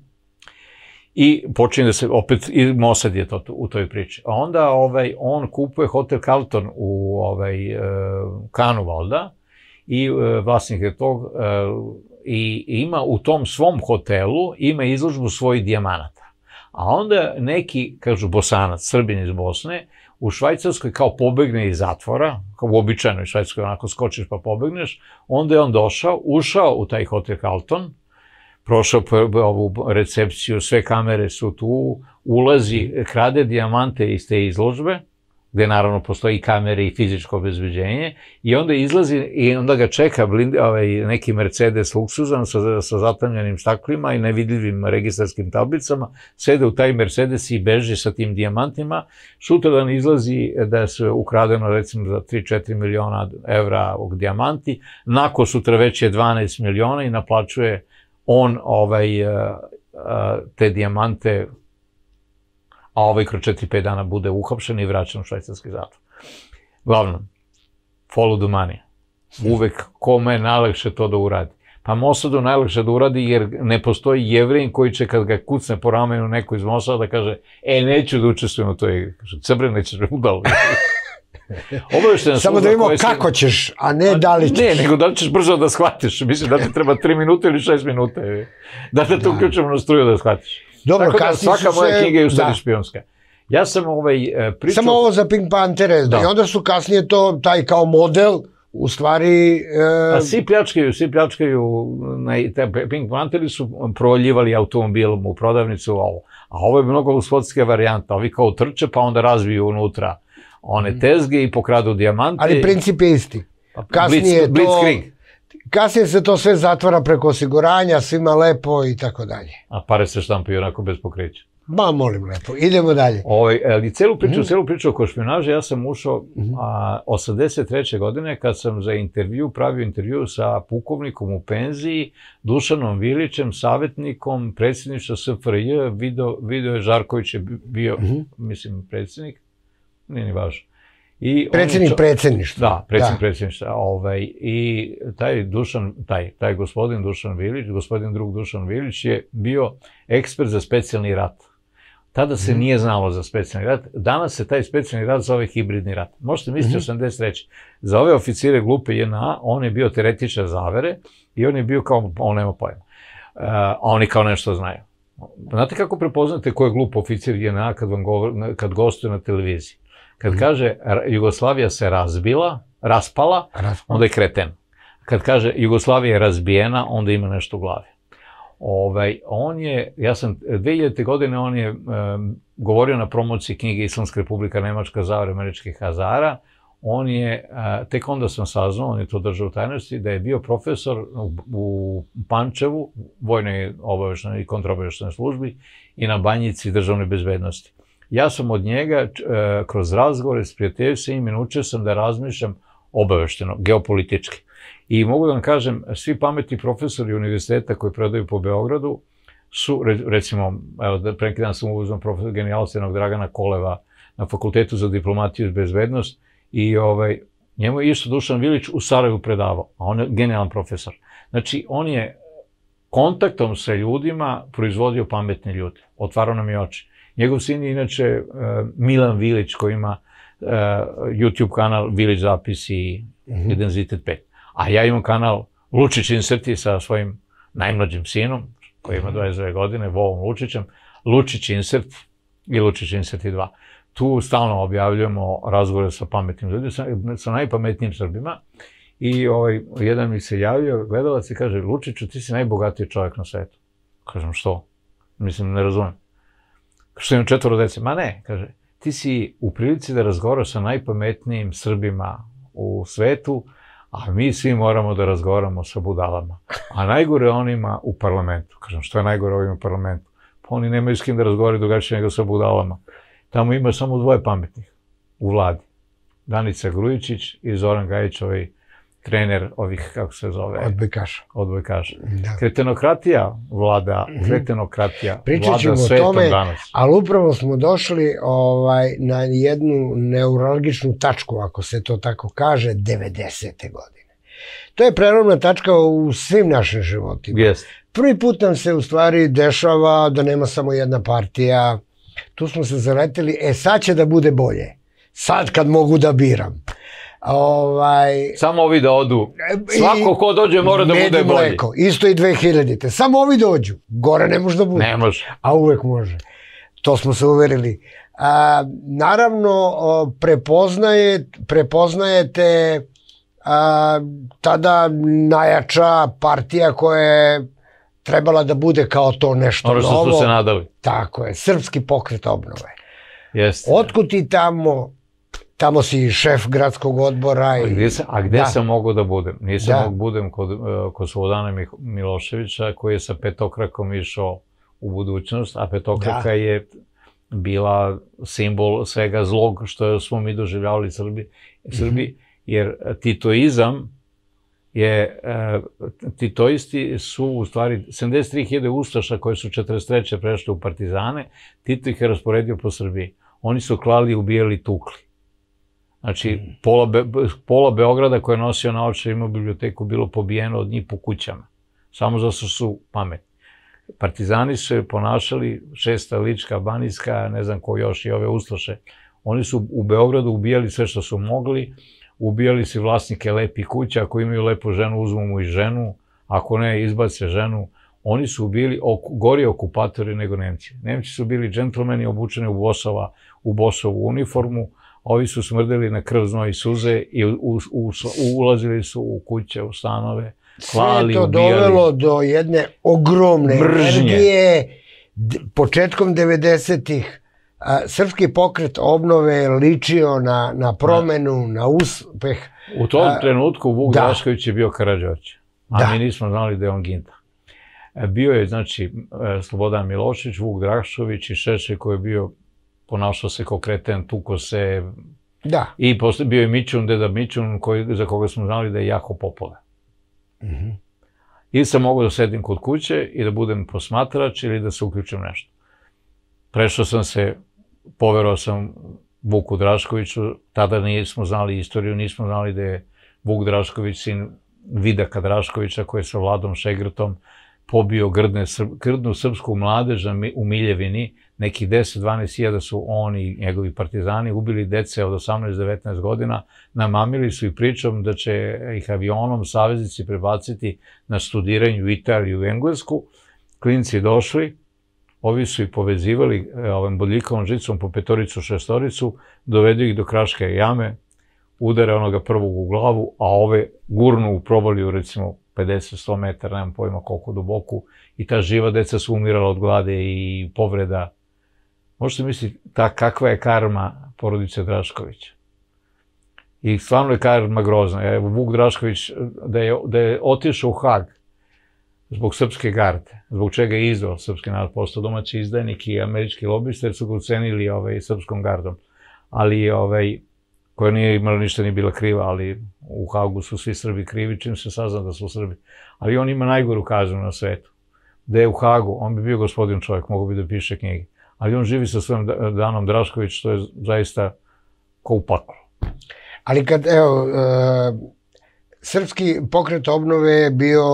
I počinje da se, opet, i Mossad je to u toj priči. A onda on kupuje hotel Carlton u Kanu, valjda, i vlasnik je tog, i ima u tom svom hotelu, ima izložbu svojih dijamanata. A onda neki, kažu Bosanac, Srbin iz Bosne, u Švajcarskoj kao pobegne iz zatvora, kao u običajnoj Švajcarskoj, onako skočiš pa pobegneš, onda je on ušao u taj hotel Carlton, prošao ovu recepciju, sve kamere su tu, ulazi, krade dijamante iz te izložbe, gde naravno postoji kamere i fizičko obezbeđenje, i onda izlazi i onda ga čeka neki Mercedes luksuzan sa zatamljenim staklima i nevidljivim registarskim tablicama, sede u taj Mercedes i beži sa tim dijamantima, sutradan izlazi da se ukradeno recimo za 3-4 miliona evra dijamanti, nakon sutra već je 12 miliona i naplaćuje on te dijamante, a kroz 4-5 dana bude uhapšen i vraćan u švajcarski zatvor. Glavno, follow the money. Uvek kome je najlakše to da uradi. Pa Mossadu najlakše da uradi jer ne postoji Jevrejin koji će kad ga kucne po ramenu neko iz Mossada da kaže neću da učestvujem u toj igri. Kaže, Crbre, nećeš udalo. Samo da vidimo kako ćeš, a ne da li ćeš. Ne, nego da li ćeš brzo da shvatiš. Mislim da ti treba 3 minuta ili 6 minuta. Da te to uključimo na struju da shvatiš. Dobro, kasnije svaka moja knjiga je u stvari špijunska. Ja sam pričao... Samo ovo za Pink Pantere, i onda su kasnije to, taj kao model, u stvari... Svi pljačkaju, Pink Panteri su provaljivali automobilom u prodavnicu, a ovo je mnogo gospodske varijanta, ovi kao trče pa onda razviju unutra one tezge i pokradu dijamante. Ali princip je isti. Kasnije se to sve zatvara preko osiguranja, svima lepo i tako dalje. A pare se štampaju onako bez pokrića. Ba, molim lepo, idemo dalje. Ali celu priču oko špijunaže ja sam ušao 83. godine kad sam za pravio intervju sa pukovnikom u penziji, Dušanom Vilićem, savjetnikom predsjedništva SFRJ, Video Žarković je bio, mislim, predsjednik, nije ni važno. Predsjednik predsjedništva. Da, predsjednik predsjedništva. I taj gospodin Dušan Vilić, gospodin drug Dušan Vilić je bio ekspert za specijalni rat. Tada se nije znalo za specijalni rat. Danas se taj specijalni rat zove hibridni rat. Možete misliti 83. Za ove oficire glupe JNA, on je bio teoretičar zavere i on je bio kao, on nema pojma. A oni kao nešto znaju. Znate kako prepoznate ko je glup oficir JNA kad gostuje na televiziji? Kad kaže Jugoslavija se raspala, onda je kreten. Kad kaže Jugoslavija je razbijena, onda ima nešto u glavi. Ja sam 2000. godine, on je govorio na promociji knjige Islamska republika Nemačka, zavor američkih Hazara. Tek onda sam saznao, on je to držao u tajnosti, da je bio profesor u Pančevu, vojnoj obaveštenoj i kontraobaveštenoj službi i na Banjici državne bezbednosti. Ja sam od njega, kroz razgovore s prijateljstvom, naučio sam da razmišljam obavešteno, geopolitički. I mogu da vam kažem, svi pametni profesori univerziteta koji predaju po Beogradu su, recimo, pre neki dan sam uzmao profesor genijalstvenog Dragana Koleva na Fakultetu za diplomatiju i bezbednost i njemu je isto Dušan Vilić u Sarajevu predavao, a on je genijalan profesor. Znači, on je kontaktom sa ljudima proizvodio pametne ljude. Otvarao nam je oči. Njegov sin je inače Milan Vilić koji ima YouTube kanal Vilić zapisi i Identitet 5. A ja imam kanal Lučić Inserti sa svojim najmlađim sinom koji ima 22 godine, Vovom Lučićem, Lučić Insert i Lučić Inserti 2. Tu stalno objavljujemo razgovore sa pametnim ljudima, sa najpametnijim Srbima. I jedan mi se javio, gledalac i kaže, Lučiću, ti si najbogatiji čovjek na svetu. Kažem, što? Mislim, ne razumem. Što imam 4 dece? Ma ne, kaže, ti si u prilici da razgovaraš sa najpametnijim Srbima u svetu, a mi svi moramo da razgovaramo sa budalama. A najgore onima u parlamentu. Kažem, što je najgore ovima u parlamentu? Pa oni nemaju s kim da razgovaraju drugačije nego sa budalama. Tamo ima samo 2 pametnih u vladi. Danica Grujičić i Zoran Gajić, trener ovih, kako se zove? Odbojkaša. Kretenokratija vlada, Pričat ćemo o tome, ali upravo smo došli na jednu neuralgičnu tačku, ako se to tako kaže, 90. godine. To je prelomna tačka u svim našim životima. Prvi put nam se u stvari dešava da nema samo jedna partija. Tu smo se zaleteli, sad će da bude bolje. Sad kad mogu da biram. Samo ovi da odu. Svako ko dođe mora da bude bolji. Isto i 2000-te. Samo ovi dođu. Gore ne može da bude. Ne može. A uvek može. To smo se uverili. Naravno, prepoznajete tada najjača partija koja je trebala da bude kao to nešto novo. Ono što su se nadali. Tako je. Srpski pokret obnove. Otkud ti tamo? Tamo si šef gradskog odbora. A gde sam mogao da budem? Nisam mogao da budem kod Slobodana Miloševića koji je sa petokrakom išao u budućnost, a petokraka je bila simbol svega zlog što smo mi doživljavali Srbi, jer titoizam je, titoisti su u stvari 73.000 ustaša koje su 43. prešli u partizane, Tito ih je rasporedio po Srbiji. Oni su klali, ubijali, tukli. Znači, pola Beograda koje je nosio na oče imao biblioteku bilo pobijeno od njih po kućama. Samo zato što su pametni. Partizani su je ponašali, 6. Lička, Banijska, ne znam ko još i ove ustaše. Oni su u Beogradu ubijali sve što su mogli, ubijali su vlasnike lepih kuća, ako imaju lepu ženu, uzmu mu i ženu, ako ne, izbace ženu. Oni su bili gori okupatori nego Nemci. Nemci su bili džentlmeni obučeni u Bosovu uniformu, ovi su smrdeli na krv, znoj i suze i ulazili su u kuće, u stanove, klali, ubijali. Sve je to dovelo do jedne ogromne energije. Početkom 90-ih srpski pokret obnove je ličio na promenu, na uspeh. U tom trenutku Vuk Drašković je bio Karađorđe, a mi nismo znali da je on Ginta. Bio je, znači, Slobodan Milošević, Vuk Drašković i Šešelj koji je bio, ponašao se kao kreten, tuko se. I bio je Mićun, deda Mićun, za koga smo znali da je jako popularan. Ili sam mogao da sedim kod kuće i da budem posmatrač ili da se uključim nešto. Prešao sam se, poverovao sam Vuku Draškoviću, tada nismo znali istoriju, nismo znali da je Vuk Drašković sin Vidaka Draškovića koji je sa Vladom Šegrtom pobio grdnu srpsku mladež u Miljevini, nekih 10-12 hiljada su oni i njegovi partizani ubili dece od 18-19 godina, namamili su i pričom da će ih avionom saveznici prebaciti na studiranje u Italiju i u Englesku. Klinci došli, ovi su ih povezivali ovim bodljikavom žicom po 5-6, dovedu ih do Kraške jame, udare onoga prvog u glavu, a ove gurnu u provaliju recimo 50-100 metara, nemam pojma koliko duboku, i ta živa deca su umirala od glade i povreda. Možete misliti kakva je karma porodice Draškovića. I stvarno je karma grozna. Evo, Vuk Drašković, da je otišao u Hag zbog srpske garde, zbog čega je izdao srpski narod, postao domaći izdajnik i američki lobista, jer su ga ucenili srpskom gardom. Ali koja nije imala ništa, nije bila kriva, ali u Hagu su svi Srbi krivi, čim se sazna da su Srbi. Ali on ima najgoru kaznu na svetu. Da je u Hagu, on bi bio gospodin čovjek, mogo bi da piše knjige. Ali on živi sa svojim Danom Drašković, što je zaista ko u paklu. Ali kad, evo, srpski pokret obnove je bio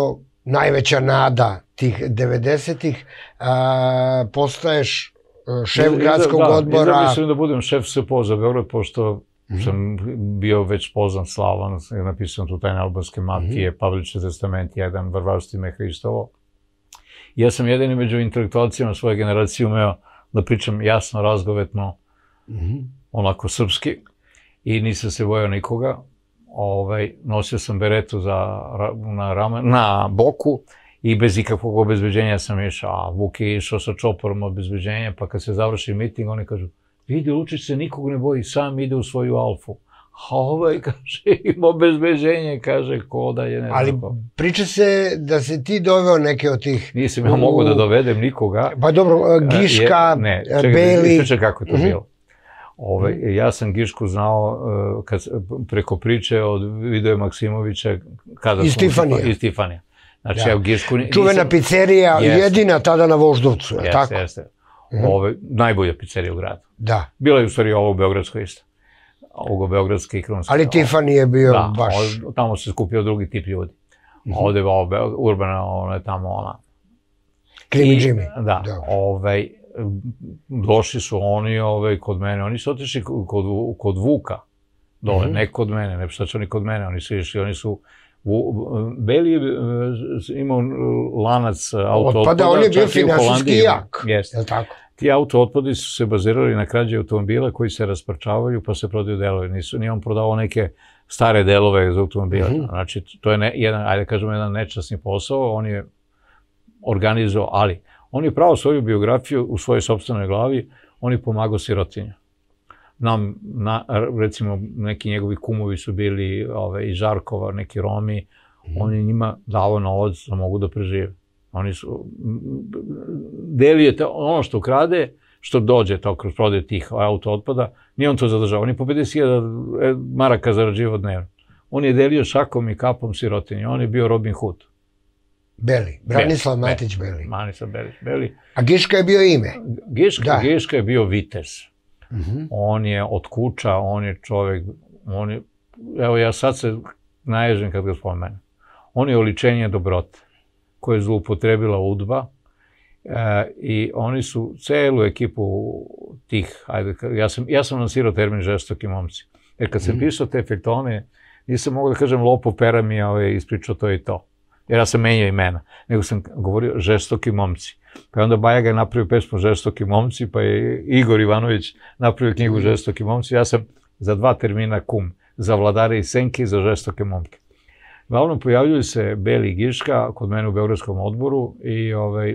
najveća nada tih 90-ih, postaješ šef gradskog odbora. Mislim da budem šef SPO za Beograd, pošto sam bio već poznan, slavan, napisao tu Tajne albanske mafije, Pavlićev testament 1, Varvarstvo i Hristovo. Ja sam jedini među intelektualcima svoje generacije umeo da pričam jasno, razgovetno, onako srpski, i nisam se bojao nikoga. Nosio sam beretu na boku i bez ikakvog obezbeđenja sam išao. A Vuk je išao sa čoporom obezbeđenja, pa kad se završi miting, oni kažu: vidi, Lučić se nikog ne boji, sam ide u svoju alfu. A kaže, ima obezbeđenje, kaže, ko da je ne znam. Ali priča se da se ti doveo neke od tih... Nisam ja mogu da dovedem nikoga. Pa dobro, Giška, Beli... Ispričaj kako je to bilo. Ja sam Gišku znao preko priče od Vidoje Maksimovića. Iz Tifanija. Iz Tifanija. Znači, ja u Gišku... Čuvena pizzerija, jedina tada na Voždovcu, je li tako? Jeste. Najbolja pizzerija u gradu. Da. Bila je u stvari ovo u Beogradskoj isto. Ovo Beogradske i Krunske. Ali Tifani je bio baš... Da, tamo se skupio drugi tip ljudi. Ovde je urbana, ona je tamo ona... Krimi Jimmy. Da. Došli su oni kod mene, oni su otišli kod Vuka dole, ne kod mene, ne šta će oni kod mene, oni su išli, oni su... Beli je imao lanac auto-otpada, on je bio finansijski jak, je li tako? Ti auto-otpadi su se bazirali na krađe automobila koji se rasparčavaju pa se prodaju delovi. Nije on prodavao neke stare delove za automobila. Znači, to je jedan, ajde kažemo, jedan nečasni posao, on je organizovao, ali on je pravo svoju biografiju u svojoj sopstvenoj glavi, on je pomagao sirotinju. Recimo, neki njegovi kumovi su bili iz Žarkova, neki Romi, on je njima davao novac da mogu da prežive. Oni su, delio ono što ukrade, što dođe to kroz prodaju tih auto-otpada, nije on to zadržao. On je po 50.000 maraka zarađivao dnevno. On je delio šakom i kapom sirotinje, on je bio Robin Hood. Beli, Branislav Matić Beli. Branislav Beli. A Giška je bio ime? Giška je bio vitez. On je od kuća, on je čovjek, evo ja sad se naježim kad ga spomenem. On je oličenje dobrote koje je zloupotrebila UDBA i oni su celu ekipu tih, ja sam lansirao termin žestoki momci. Jer kad sam pisao te fektone, nisam mogao da kažem Lopo Pera mi je ispričao to i to. Jer ja sam menjao imena, nego sam govorio žestoki momci. Pa je onda Bajaga napravio pesmu Žestoki momci, pa je Igor Ivanović napravio knjigu Žestoki momci. Ja sam za 2 termina kum, za Vladare i Senke i za Žestoke momke. Glavno pojavljuju se Beli i Giška kod mene u Beogradskom odboru i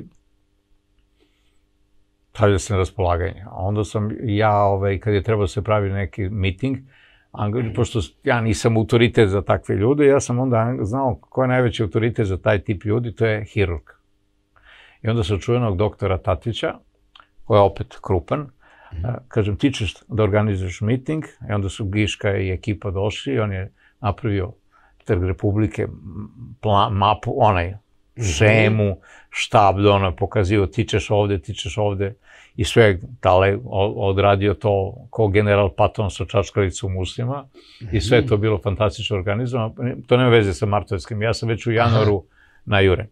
stavljaju se na raspolaganje. A onda sam ja, kad je trebao se pravi neki miting, pošto ja nisam autoritet za takve ljude, ja sam onda znao ko je najveći autoritet za taj tip ljudi, to je hirurg. I onda sam čuvenog doktora Tatića, koji je opet krupan, kažem, ti ćeš da organizuješ miting, i onda su Giška i ekipa došli, i on je napravio Trg Republike, mapu, šemu, štab, pokazio ti ćeš ovde, i sve Tale odradio to kao general Patton sa čačkalicom uslima, i sve je to bilo fantastično organizovano. To nema veze sa Martovskim, ja sam već u januaru najuren.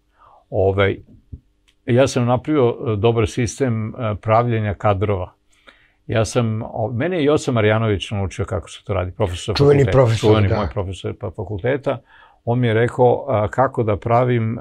Ja sam napravio dobar sistem pravljenja kadrova. Mene je Joca Marjanović naučio kako se to radi, profesor fakulteta. Čuveni moj profesor fakulteta. On mi je rekao kako da pravim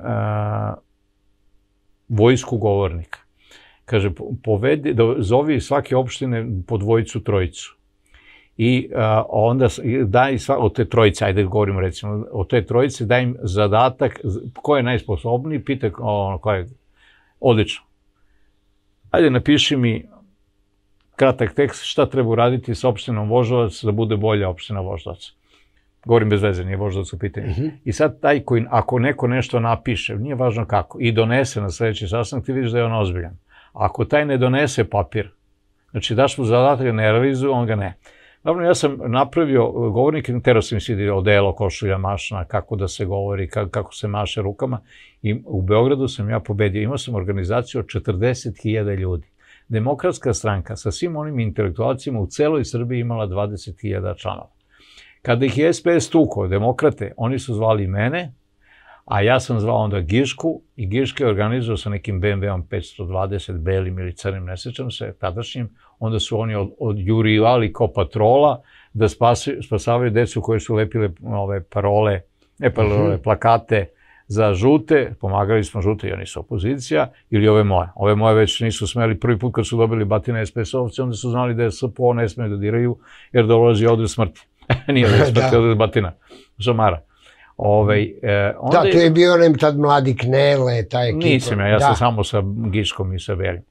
vojsku govornika. Kaže, zovi svake opštine po 2, 3. I onda daj od te trojice, ajde govorimo recimo, od te trojice daj im zadatak, ko je najsposobniji, pitaj ko je odlično. Ajde, napiši mi kratak tekst šta treba uraditi s opštinom Voždovac da bude bolja opština Voždovac. Govorim bez veze, nije Voždovac u pitanju. I sad taj koji, ako neko nešto napiše, nije važno kako, i donese na sledeći sastanak, ti vidiš da je on ozbiljan. Ako taj ne donese papir, znači daš mu zadatak da ne realizuje, on ga ne. Naravno, ja sam napravio govornike, terao sam si odelo, košulja, mašna, kako da se govori, kako se maše rukama. I u Beogradu sam ja pobedio. Imao sam organizaciju od 40.000 ljudi. Demokratska stranka sa svim onim intelektualcima u celoj Srbiji imala 20.000 članova. Kada ih je SPS tukao, demokrate, oni su zvali mene, A ja sam zvao onda Gišku i Giške je organizovao sa nekim BMW-om 520, belim ili crnim, ne sećam se, tadašnjim. Onda su oni odjurivali kao patrola da spasavaju decu koje su lepile parole, plakate za žute, pomagali smo žute i oni su opozicija, ili ove moje. Ove moje već nisu smeli, prvi put kad su dobili batine SPS-ovci, onda su znali da je SPO ne smije da diraju, jer dolazi odred smrti. Nije odred smrti, odred batina, žamara. Da, to je bio onem tad mladi Knele, ta ekipa. Nisam ja sam samo sa Giškom i sa Belim.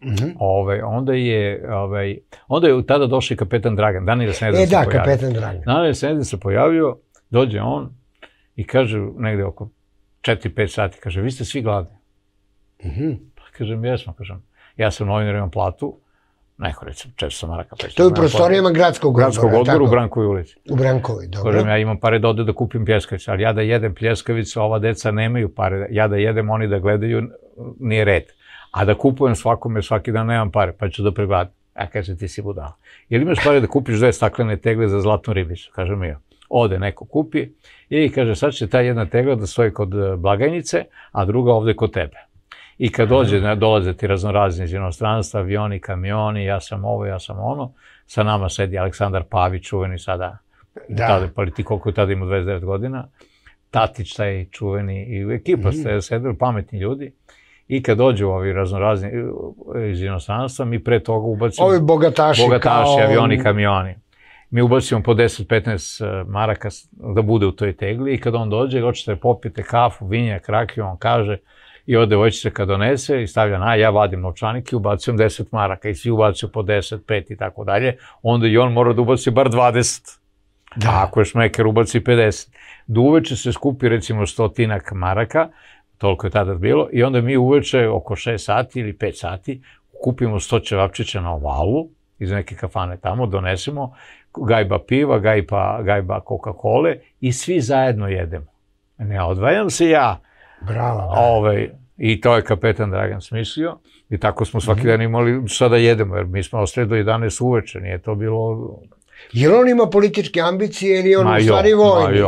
Onda je tada došao i kapetan Dragan, Danijel Sneden se pojavio. Da, kapetan Dragan. Danijel Sneden se pojavio, dođe on i kaže negde oko 4-5 sati, kaže, vi ste svi gladni. Pa kažem, jesmo, kažem. Ja sam novinar, imam platu, neko recimo 400 maraka. To je u prostorijama gradskog odbora u Brankovoj ulici. U Brankovoj, dobro. Kažem, ja imam pare da ode da kupim pljeskavicu, ali ja da jedem pljeskavicu, ova deca nemaju pare, ja da jedem, oni da gledaju, nije red. A da kupujem svakome, svaki dan nemam pare, pa ću da pregledam. A kaže, ti si budala. Jel imaš pare da kupiš 2 staklene tegle za zlatnu ribicu? Kažem, ja. Ode neko kupi i kaže, sad će ta jedna tegla da stoji kod blagajnice, a druga ovde kod tebe. I kad dolaze ti raznorazni iz inostranstva, avioni, kamioni, ja sam ovo, ja sam ono, sa nama sedi Aleksandar Pavić, čuveni sada, politiko koji tada ima 29 godina, Tatić, taj čuveni, i ekipa sedeli pametni ljudi. I kad dođu ovi raznorazni iz inostranstva, mi pre toga ubacimo... Ovi bogataši avioni, kamioni. Mi ubacimo po 10-15 maraka da bude u toj tegli i kad on dođe, hoćete popijete kafu, vinjak, rakiju, on kaže i ode devojčica kad donese i stavlja ja vadim novčanik i ubacujem 10 maraka i svi ubacuju po 10, 5 i tako dalje, onda i on mora da ubaci bar 20. A ako je šmeker, ubaci 50. Do uveče se skupi recimo 100 maraka, toliko je tada bilo, i onda mi uveče oko 6 sati ili 5 sati kupimo 100 ćevapčića na ovalu iz neke kafane tamo, donesemo gajba piva, gajba Coca-Cola i svi zajedno jedemo. Ne odvajam se ja. Bravo. I to je kapetan Dragan smislio i tako smo svaki dan imali šta da jedemo, jer mi smo ostali do 11 uveče, nije to bilo... Je li on ima političke ambicije ili on u stvari vojnik?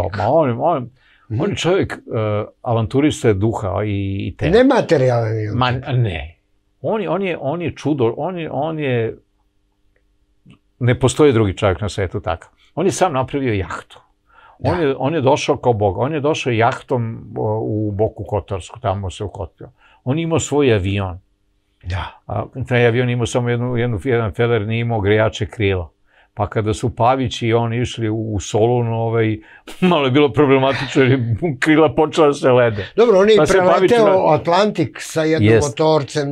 On je čovjek, avanturista je duha i te. Nematerijalan je. Ne. On je čudo, on je... Ne postoji drugi čovjek na svetu takav. On je sam napravio jahtu. On je došao kao bog. On je došao jahtom u Boku Kotorsku, tamo se ukotio. On je imao svoj avion. Da. Taj avion imao samo jedan feler, nije imao grejače krila. Pa kada su Pavić i on išli u Solun, malo je bilo problematično jer je krila počela se lede. Dobro, on je preleteo Atlantik sa jednom motorcem.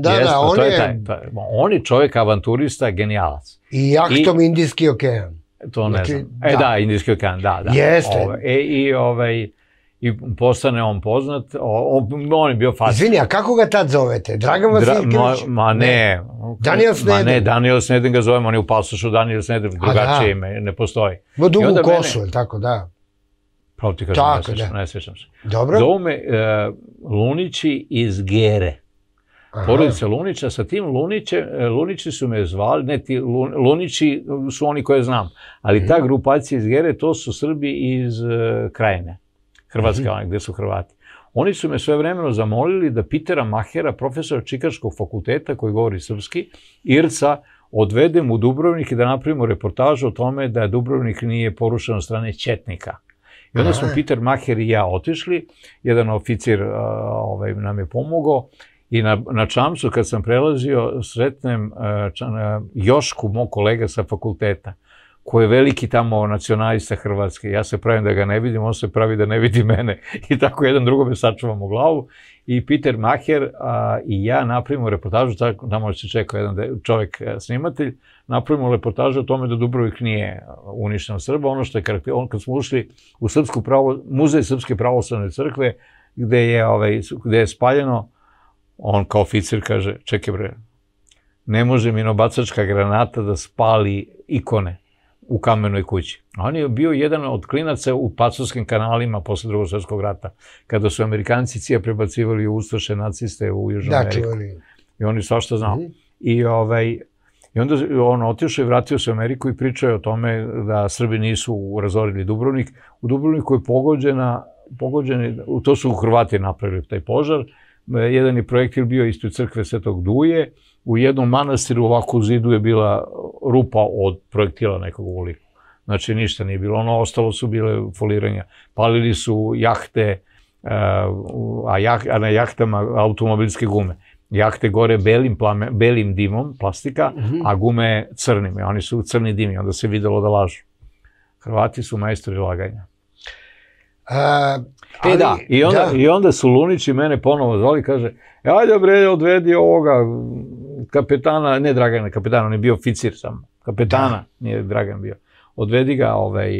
On je čovjek avanturista, genijalac. I jahtom Indijski okean. To ne znam. Da, Indijski okean, da. Jeste. I postane on poznat, on je bio fascinant. Izvini, a kako ga tad zovete? Dragan Vasiljković? Ma ne. Daniel Sneden? Ma ne, Daniel Sneden ga zovemo, on je u pasošu Daniel Sneden, drugačije ime, ne postoji. Ima dugu kosu, ili tako, da? Pravo ti kažem, ne sjećam se. Dobro. Zovu me Lunići iz Gere. Porodica Lunića, sa tim Lunići su me zvali, ne ti Lunići su oni koje znam, ali ta grupacija iz Gere, to su Srbi iz Krajine. Hrvatske, gde su Hrvati. Oni su me sve vremeno zamolili da Pitera Mahera, profesora Čikaškog fakulteta koji govori srpski, Irca, odvedem u Dubrovnik i da napravimo reportažu o tome da Dubrovnik nije porušen od strane Četnika. I onda smo Peter Maher i ja otišli, jedan oficir nam je pomogao i na čamcu kad sam prelazio sretnem Jošku, mog kolega sa fakulteta, koji je veliki tamo nacionalista Hrvatske. Ja se pravim da ga ne vidim, on se pravi da ne vidi mene. I tako jedan drugome sačuvamo glavu. I Peter Maher i ja napravimo reportažu, tamo se čekao jedan čovjek snimatelj, napravimo reportažu o tome da Dubrovnik nije uništen od Srba. Ono što je karakteristika, kad smo ušli u muzej Srpske pravoslavne crkve, gde je spaljeno, on kao oficir kaže, čekaj bre, ne može minobacačka granata da spali ikone u Kamenoj kući. On je bio jedan od klinaca u Pacovskim kanalima posle Drugog svjetskog rata, kada su Amerikanci CIA prebacivali ustaše naciste u Južnu Ameriku. I oni svašta znao. I onda on otišao i vratio se u Ameriku i pričao je o tome da Srbi nisu razorili Dubrovnik. U Dubrovniku je pogođena pogođeni, to su Hrvati napravili taj požar, jedan je projektil bio ispred crkve Svetog Duje, u jednom manastiru ovako u zidu je bila rupa od projektila nekog ovoliko. Znači ništa nije bilo, ono ostalo su bile foliranja. Palili su jahte, a na jahtama automobilske gume. Jahte gore belim dimom, plastika, a gume crnim. Oni su crni dimi, onda se videlo da lažu. Hrvati su majstori laganja. I onda su Lunići mene ponovo zvali, kaže, ajde bre, odvedi ovoga kapetana, ne Dragana, kapetana, on je bio oficir samo, kapetana, nije Dragan bio. Odvedi ga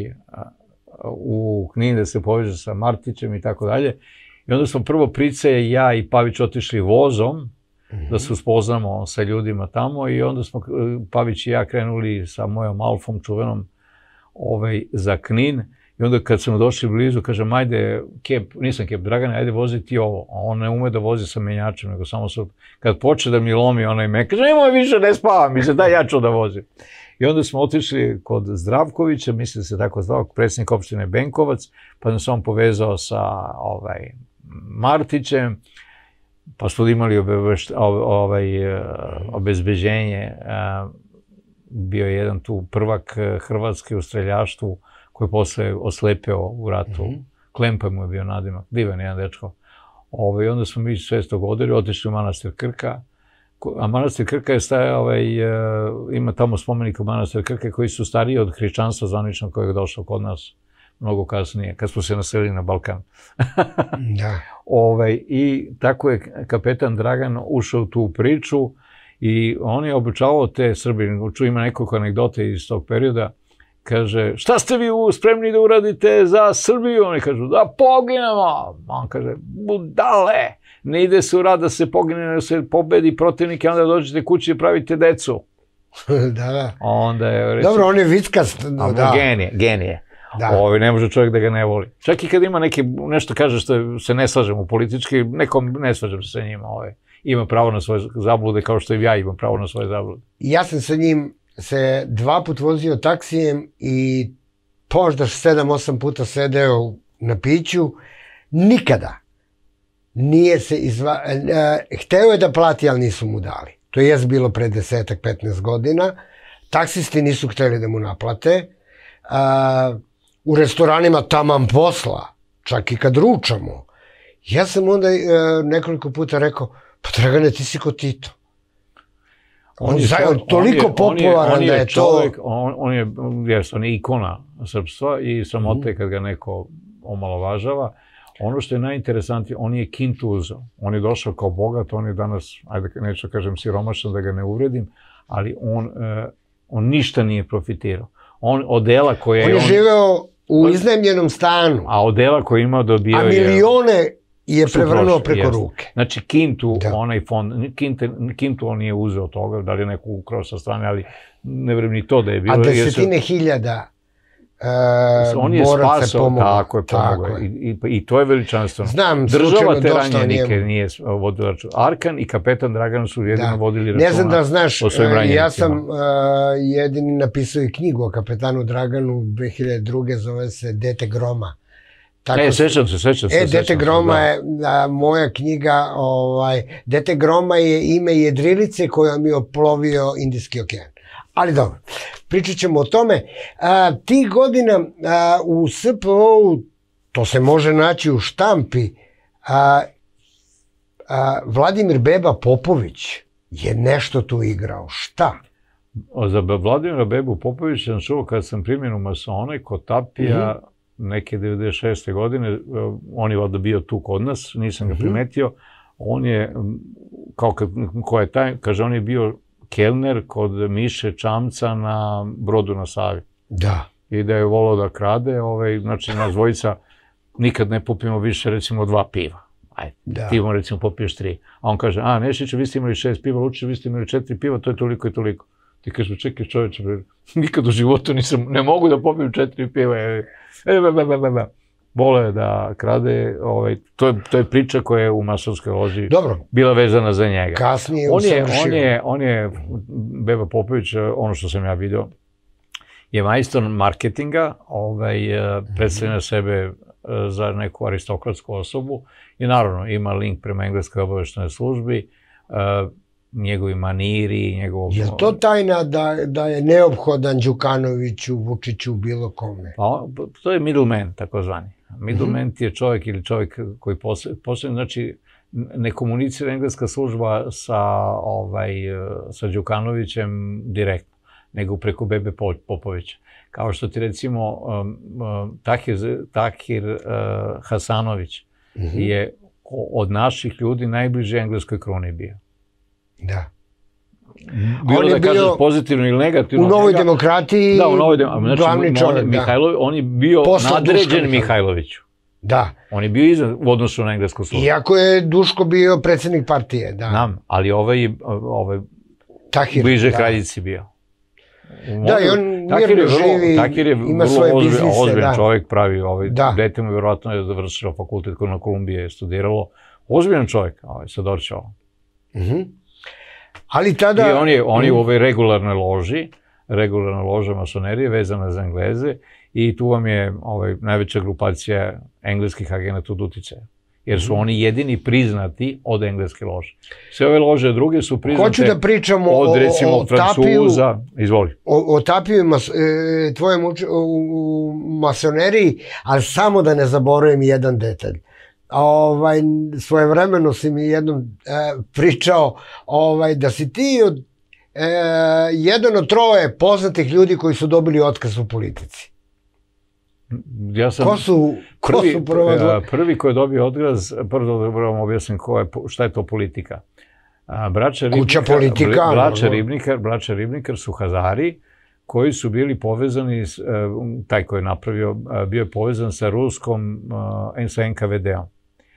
u Knin da se poveže sa Martićem i tako dalje. I onda smo prvo Price, ja i Pavić otišli vozom da se uspoznamo sa ljudima tamo i onda smo Pavić i ja krenuli sa mojom Alfom čuvenom za Knin. I onda kad smo došli blizu, kažem, ajde, nisam Kep, Dragane, ajde vozi ti ovo. A on ne ume da vozi sa menjačem, nego samo kad počne da mi lomi onaj me, kaže, nemoj više, ne spavam, mi se daj ja ću da vozim. I onda smo otišli kod Zdravkovića, mislim da se tako zvao, predsjednik opštine Benkovac, pa sam se on povezao sa Martićem, pa smo imali obezbeđenje, bio je jedan tu prvak Hrvatske u streljaštvu, koji je posle oslepeo u ratu. Klempa mu je bio nadimak, divan jedan dečko. I onda smo mi sve to godili, otišli u manastir Krka, a manastir Krka je stajao, ima tamo spomenik u manastir Krke koji su stariji od hrišćanstva zvanično koje je došlo kod nas mnogo kasnije, kad smo se naselili na Balkan. I tako je kapetan Dragan ušao u tu priču i on je obučavao te Srbi, ima nekoliko anegdote iz tog perioda. Kaže, šta ste vi spremni da uradite za Srbiju? Oni kažu, da poginemo. On kaže, budale, ne ide se u rad da se pogine, da se pobedi protivnike, onda dođete kući i pravite decu. Da. Onda je... Dobro, on je vickast. Genije. Ne može čovjek da ga ne voli. Čak i kad ima nešto kaže što se ne slažemo politički, nekom ne slažem se sa njima. Ima pravo na svoje zablude, kao što i ja imam pravo na svoje zablude. Ja sam sa njim se 2 put vozio taksijem i možda 7-8 puta sedeo na piću. Nikada nije se hteo je da plati, ali nisu mu dali. To je bilo pre 10-15 godina. Taksisti nisu hteli da mu naplate. U restoranima taman posla, čak i kad ručamo. Ja sam onda nekoliko puta rekao, pa Dragane, ti si ko Tito. On je toliko popularan da je to... On je ikona srpstva i sramote kad ga neko omalovažava. Ono što je najinteresantnije, on je kintu uzeo. On je došao kao bogat, on je danas, ajde neću kažem siromašan da ga ne uvredim, ali on ništa nije profitirao. Odela koje... On je živeo u iznajmljenom stanu. A odela koje imao dobio je... A milione je prevrnuo preko ruke. Znači, kintu, onaj fond, kintu on nije uzeo toga, da li je neko ukrao sa strane, ali ne vrem ni to da je bilo. A desetine hiljada boraca pomogao. Tako je pomogao. I to je veličanstveno. Znam, država te ranjenike nije vodila račun. Arkan i kapetan Dragan su jedino vodili računa. Ne znam da znaš, ja sam jedini napisao i knjigu o kapetanu Draganu 2002. zove se Dete groma. Sećam se. Dete groma je moja knjiga, Dete groma je ime jedrilice kojom je oplovio Indijski okean. Ali dobro, pričat ćemo o tome. Tih godina u SPO-u, to se može naći u štampi, Vladimir Beba Popović je nešto tu igrao. Šta? Za Vladimira Bebu Popovića sam čuo kad sam primjen u masone kod Tapija neke 96. godine, on je valjda bio tu kod nas, nisam ga primetio, on je, ko je taj, kaže, on je bio kelner kod Miše Čamca na brodu na Savi. Da. I da je volao da krade, znači nas dvojica nikad ne popijemo više, recimo 2 piva. Ajde, ti vam recimo popiješ 3. A on kaže, Nešiću, vi ste imali 6 piva, Lučiću, vi ste imali 4 piva, to je toliko i toliko. Ti kažeš, čekaj čoveče, nikad u životu ne mogu da popijem 4 piva. Vole da krade, to je priča koja je u masonskoj loži bila vezana za njega. Kasnije on je, Beba Popović, ono što sam ja vidio, je majstor marketinga, predstavlja sebe za neku aristokratsku osobu i naravno ima link prema engleskoj obaveštajnoj službi, njegovi maniri, njegovo... Je li to tajna da je neophodan Đukanoviću, Vučiću, bilo kome? Pa, to je middleman, takozvani. Middleman je čovjek ili čovjek koji posebno, znači, ne komunicira engleska služba sa Đukanovićem direktno, nego preko Bebe Popovića. Kao što ti recimo Tahir Hasanović je od naših ljudi najbliže engleskoj kroni bio. Da. Bilo da kažeš pozitivno ili negativno. U Novoj demokratiji glavni čovjek. On je bio nadređen Mihajloviću. Da. On je bio iznad u odnosu na englesku službu. Iako je Duško bio predsjednik partije, da. Znam, ali ovaj bliže kraljici bio. Da, i on mirno živi, ima svoje biznise. Tahir je vrlo ozbiljan čovjek, pravi, dete mu vjerojatno je završilo fakultet na Kolumbiji, je studiralo. Ozbiljan čovjek, sa Dorćevom. Ali tada... I on je u ovoj regularnoj loži, regularna loža masonerije vezana za Engleze i tu vam je najveća grupacija engleskih agenata od uticaja. Jer su oni jedini priznati od engleske lože. Sve ove lože druge su priznate od, recimo, Francuza. Izvoli. O Tapiju tvojem u masoneriji, ali samo da ne zaboravim jedan detalj. Svojevremeno si mi jednom pričao da si ti jedan od troje poznatih ljudi koji su dobili otkaz u politici. Ko su prvi koji je dobio otkaz, prvo da vam objasnim šta je to politika. Kuća politika. Braća Ribnikar su Hazari koji su bili povezani, taj koji je napravio, bio je povezan sa ruskom, sa NKVD-om.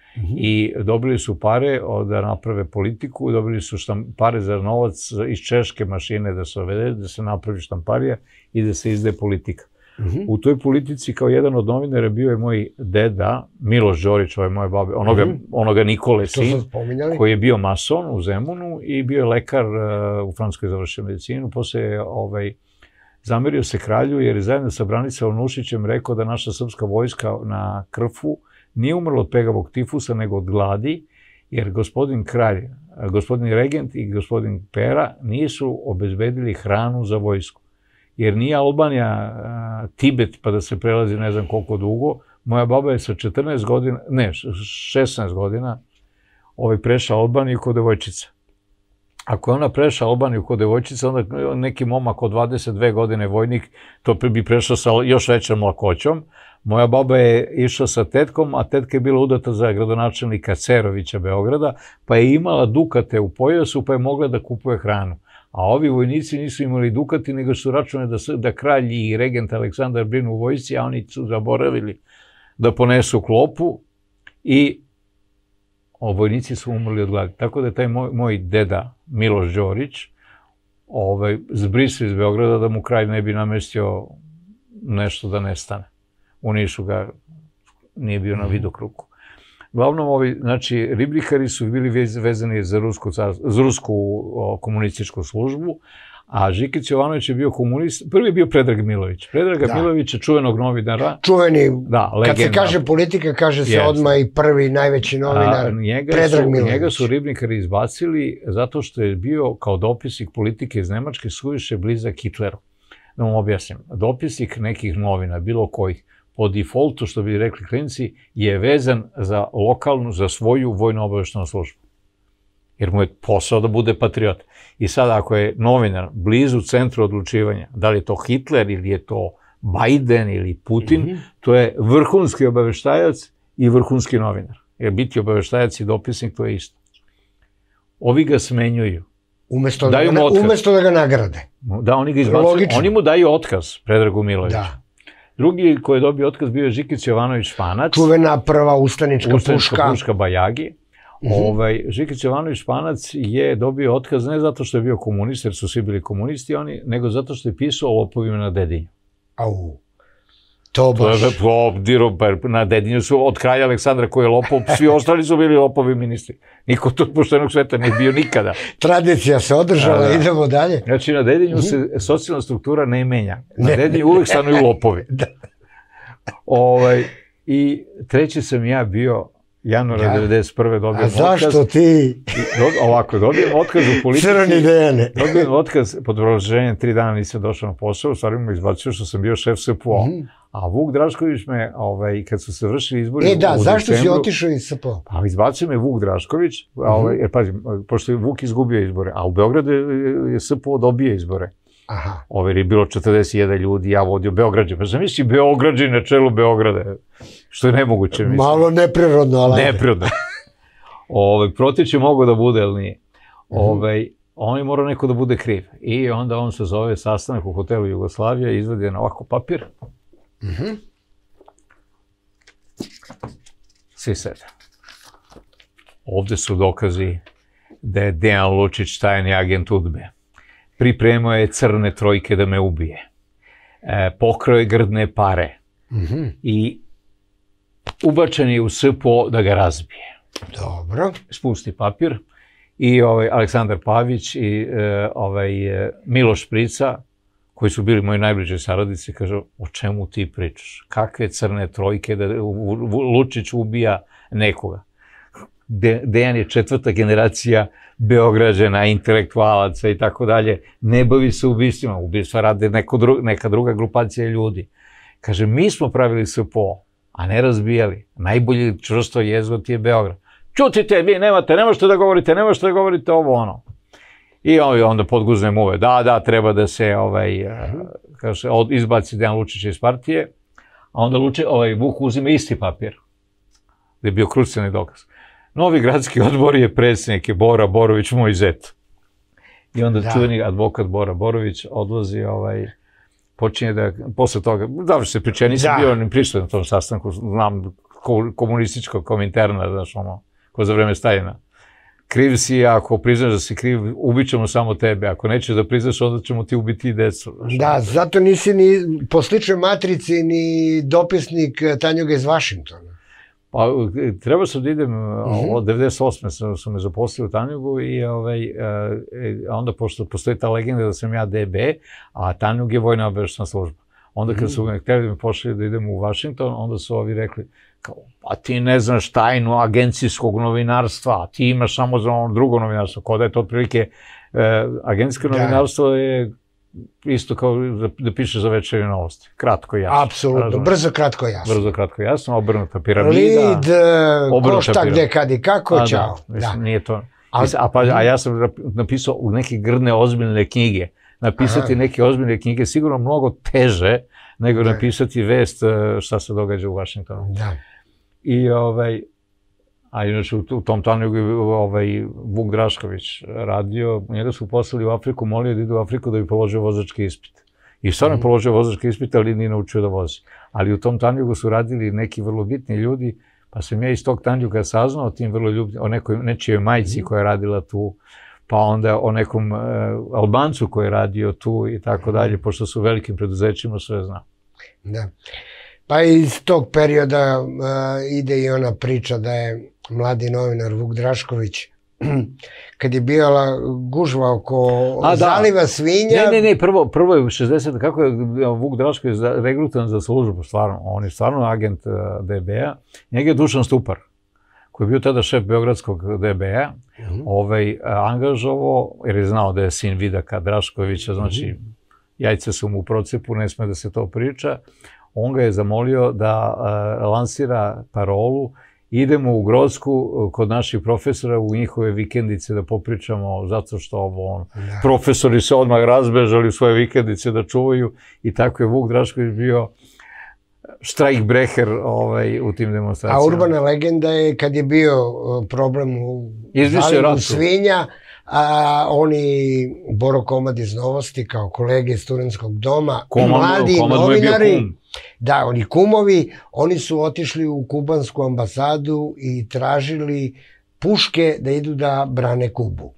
I dobili su pare da naprave politiku, dobili su pare za novac iz češke mašine da se ovede, da se napravi štamparija i da se izdaje politika. U toj politici kao jedan od novinara bio je moj deda, Miloš Đorić, moje babe, onoga Nikole sin, koji je bio mason u Zemunu i bio je lekar u Francuskoj, završio medicinu. Posle je zamerio se kralju jer je zajedno sa Branislavom Nušićem rekao da naša srpska vojska na Krfu nije umrla od pegavog tifusa, nego od gladi, jer gospodin kralj, gospodin regent i gospodin Pera nisu obezbedili hranu za vojsku. Jer nije Albanija Tibet pa da se prelazi ne znam koliko dugo. Moja baba je sa 14 godina, ne, 16 godina prešla Albaniju kod devojčica. Ako je ona prešla Albaniju kod devojčica, onda neki momak od 22 godine vojnik, to bi prešao sa još većom lakoćom. Moja baba je išla sa tetkom, a tetka je bila udata za gradonačelnika Cerovića Beograda, pa je imala dukate u pojasu, pa je mogla da kupuje hranu. A ovi vojnici nisu imali dukati, nego su račune da kralj i regent Aleksandar brinu u vojsci, a oni su zaboravili da ponesu klopu i vojnici su umrli od gladi. Tako da je taj moj deda Miloš Đorić zbrisao iz Beograda da mu kralj ne bi namestio nešto da nestane. U Nišu ga nije bio na vidokruku. Uglavnom, znači, Ribnikari su bili vezani za rusku komunističku službu, a Žikić Jovanović je bio komunist, prvi je bio Predrag Milović. Predraga Milovića, čuvenog novinara. Čuveni, kad se kaže politika, kaže se odmah i prvi najveći novinar, Predrag Milović. Njega su Ribnikari izbacili zato što je bio kao dopisnik politike iz Nemačke suviše blizak Hitleru. Da vam objasnim, dopisnik nekih novina, bilo kojih, po defaultu, što bi rekli klinci, je vezan za lokalnu, za svoju vojno-obaveštenu službu. Jer mu je posao da bude patriot. I sad, ako je novinar blizu centra odlučivanja, da li je to Hitler ili je to Biden ili Putin, to je vrhunski obaveštajac i vrhunski novinar. Jer biti obaveštajac i dopisnik, to je isto. Ovi ga smenjuju. Umesto da ga nagrade. Da, oni ga izbacuju. Oni mu daju otkaz, Predragu Miloviću. Drugi koji je dobio otkaz bio je Žikić Jovanović Španac. Čuvena prva ustanička puška. Ustanička puška Bajagi. Žikić Jovanović Španac je dobio otkaz ne zato što je bio komunist, jer su svi bili komunisti oni, nego zato što je pisao o lopovima na Dedinju. Au, to baš. Na Dedinju su od kralja Aleksandra koji je lopov, svi ostali su bili lopovi ministri. Niko tog poštenog sveta nije bio nikada. Tradicija se održala, idemo dalje. Znači, na Dedinju se socijalna struktura ne menja. Na Dedinju uvek stanuju lopovi. I treći sam ja bio januara 1991. dobijem otkaz. A zašto ti? Ovako, dobijem otkaz u politici. Crni Dejane. Dobijem otkaz pod obrazloženjem 3 dana nisam došao na posao, u stvari me izbacio što sam bio šef SPO. A Vuk Drašković me, kad su se vršili izbori u decembru... zašto si otišao iz SPO? Pa izbacio me Vuk Drašković, jer pazi, pošto je Vuk izgubio izbore, a u Beogradu je SPO dobio izbore. Jer je bilo 41 ljudi, ja vodio Beograđe. Pa sam misli Beograđe na čelu Beograda, što je nemoguće. Malo neprirodno, ali... Neprirodno. Protiče mogo da bude, ali nije. On je morao neko da bude kriv. I onda on se zove sastanak u hotelu Jugoslavija, izvadi na ovako papir. Svi sede. Ovde su dokazi da je Dejan Lučić tajni agent UDBE. Pripremao je crne trojke da me ubije. Pokrao je grdne pare. I ubačen je u SPO da ga razbije. Dobro. Spusti papir. I Aleksandar Pavić i Miloš Prica, koji su bili moji najbliži saradnici, kažu, o čemu ti pričaš? Kakve crne trojke da Lučić ubija nekoga? Dejan je 4. generacija Beograđana, intelektualaca i tako dalje, ne bavi se ubistvima, ubistva rade neka druga grupacija ljudi. Kaže, mi smo pravili SPO, a ne razbijali. Najbolje čvrsto jezgo ti je Beograd. Ćutite, vi ne možete da govorite ovo ono. I onda podguzne muve, da, treba da se izbaci Dejan Lučić iz partije, a onda Vuk uzima isti papir, da je bio krucijalni dokaz. Novi gradski odbor je predsjednik, je Bora Borović, moj zet. I onda čuveni advokat Bora Borović odlazi, počinje da, posle toga, dobro se priča, nisam bio ni prišao na tom sastanku, znam komunističko kominterna, znaš ko za vreme Staljina. Kriv si, ako priznaš da si kriv, ubićemo samo tebe, ako nećeš da priznaš, onda ćemo ti ubiti i decu. Da, zato nisi ni po sličnoj matrici ni dopisnik Tanjuga iz Vašingtona. Pa, trebao sam da idem, od 98. su me zaposlili u Tanjugu i onda, pošto postoji ta legenda da sam ja DB, a Tanjug je vojna obaveštajna služba. Onda kad su me htjeli da me pošli da idem u Vašington, onda su ovi rekli, pa ti ne znaš tajnu agencijskog novinarstva, a ti imaš samo za ono drugo novinarstvo, kao da je to otprilike, agencijsko novinarstvo je isto kao da pišeš za Večernje novosti. Kratko i jasno. Apsolutno, brzo, kratko, jasno. Brzo, kratko i jasno, obrnuta piramida. Lid, ko šta, gde, kad i kako, čao. Nije to. A ja sam napisao u neke grdne, ozbiljne knjige. Napisati neke ozbiljne knjige sigurno mnogo teže nego napisati vest šta se događa u Vašingtonu. I a inače u tom Tanjugu je Vuk Drašković radio, njega su poslali u Afriku, molio da ide u Afriku da bi položio vozački ispit. I stvarno je položio vozački ispit, ali nije naučio da vozi. Ali u tom Tanjugu su radili neki vrlo bitni ljudi, pa sam ja iz tog Tanjuga saznao o nečijoj majci koja je radila tu, pa onda o nekom Albancu koji je radio tu i tako dalje, pošto su velikim preduzećima sve zna. Da. Pa iz tog perioda ide i ona priča da je mladi novinar Vuk Drašković, kad je bila gužva oko zaliva svinja... Ne, prvo je u 60. kako je Vuk Drašković regrutan za službu, stvarno, on je stvarno agent DB-a, njega je Dušan Stupar, koji je bio tada šef Beogradskog DB-a, angažovao, jer je znao da je sin Vidaka Draškovića, znači jajce su mu u procepu, ne sme da se to priča, on ga je zamolio da lansira parolu, idemo u Grodsku kod naših profesora u njihove vikendice da popričamo, zato što profesori se odmah razbežali u svoje vikendice da čuvaju i tako je Vuk Drašković bio štrajkbreher u tim demonstracijama. A urbana legenda je kad je bio problem u zalivu svinja, oni, Boro Komad iz Novosti, kao kolege iz Studentskog doma, mladi novinari, da, oni kumovi, oni su otišli u kubansku ambasadu i tražili puške da idu da brane Kubu.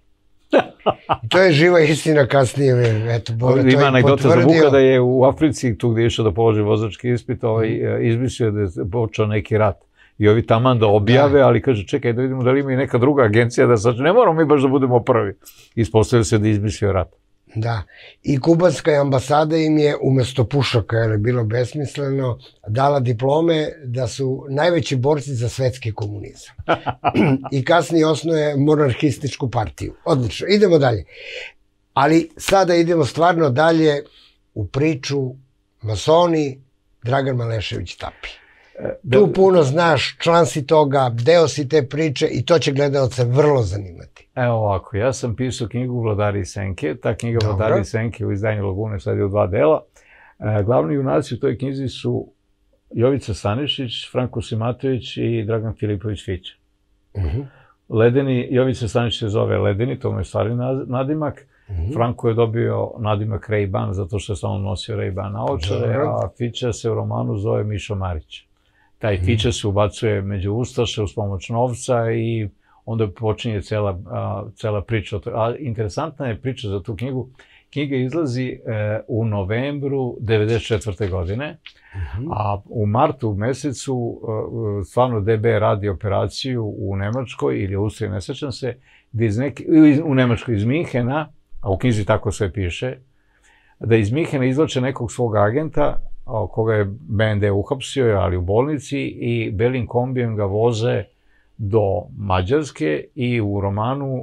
To je živa istina kasnije, eto, Boro to je potvrdio. Ima anegdota za Vuka da je u Africi, tu gdje je išao da položi vozački ispit, izmislio da je počeo neki rat. I ovi taman da objave, ali kaže, čekaj da vidimo da li ima i neka druga agencija da sad, ne moramo mi baš da budemo prvi. Ispostavio se da je izmislio rat. Da, i kubanska ambasada im je umesto pušaka, jer je bilo besmisleno, dala diplome da su najveći borci za svetski komunizam. I kasnije osnuje monarhističku partiju. Odlično, idemo dalje. Ali sada idemo stvarno dalje u priču masoni, Dragan Malešević Tapi. Tu puno znaš, član si toga, deo si te priče i to će gledalce vrlo zanimati. Evo ovako, ja sam pisao knjigu Vladari Senke, ta knjiga Vladari Senke u izdanju Lagune sad je u 2 dela. Glavni junaci u toj knjizi su Jovica Stanišić, Franko Simatović i Dragan Filipović Fića. Ledeni, Jovica Stanišić se zove Ledeni, to mu je stvari nadimak. Franko je dobio nadimak Ray-Ban zato što je samo nosio Ray-Ban naočare, a Fića se u romanu zove Mišo Marić. Taj Fića se ubacuje među ustaše uz pomoć novca i onda počinje cela priča. A interesantna je priča za tu knjigu. Knjiga izlazi u novembru 1994. godine, a u martu mesecu stvarno DB radi operaciju u Nemačkoj ili u Austriji, ne sećam se, u Nemačkoj iz Minhena, a u knjizi tako sve piše, da iz Minhena izvlače nekog svog agenta, koga je BND uhapsio, ali u bolnici, i belim kombijem ga voze do Mađarske i u romanu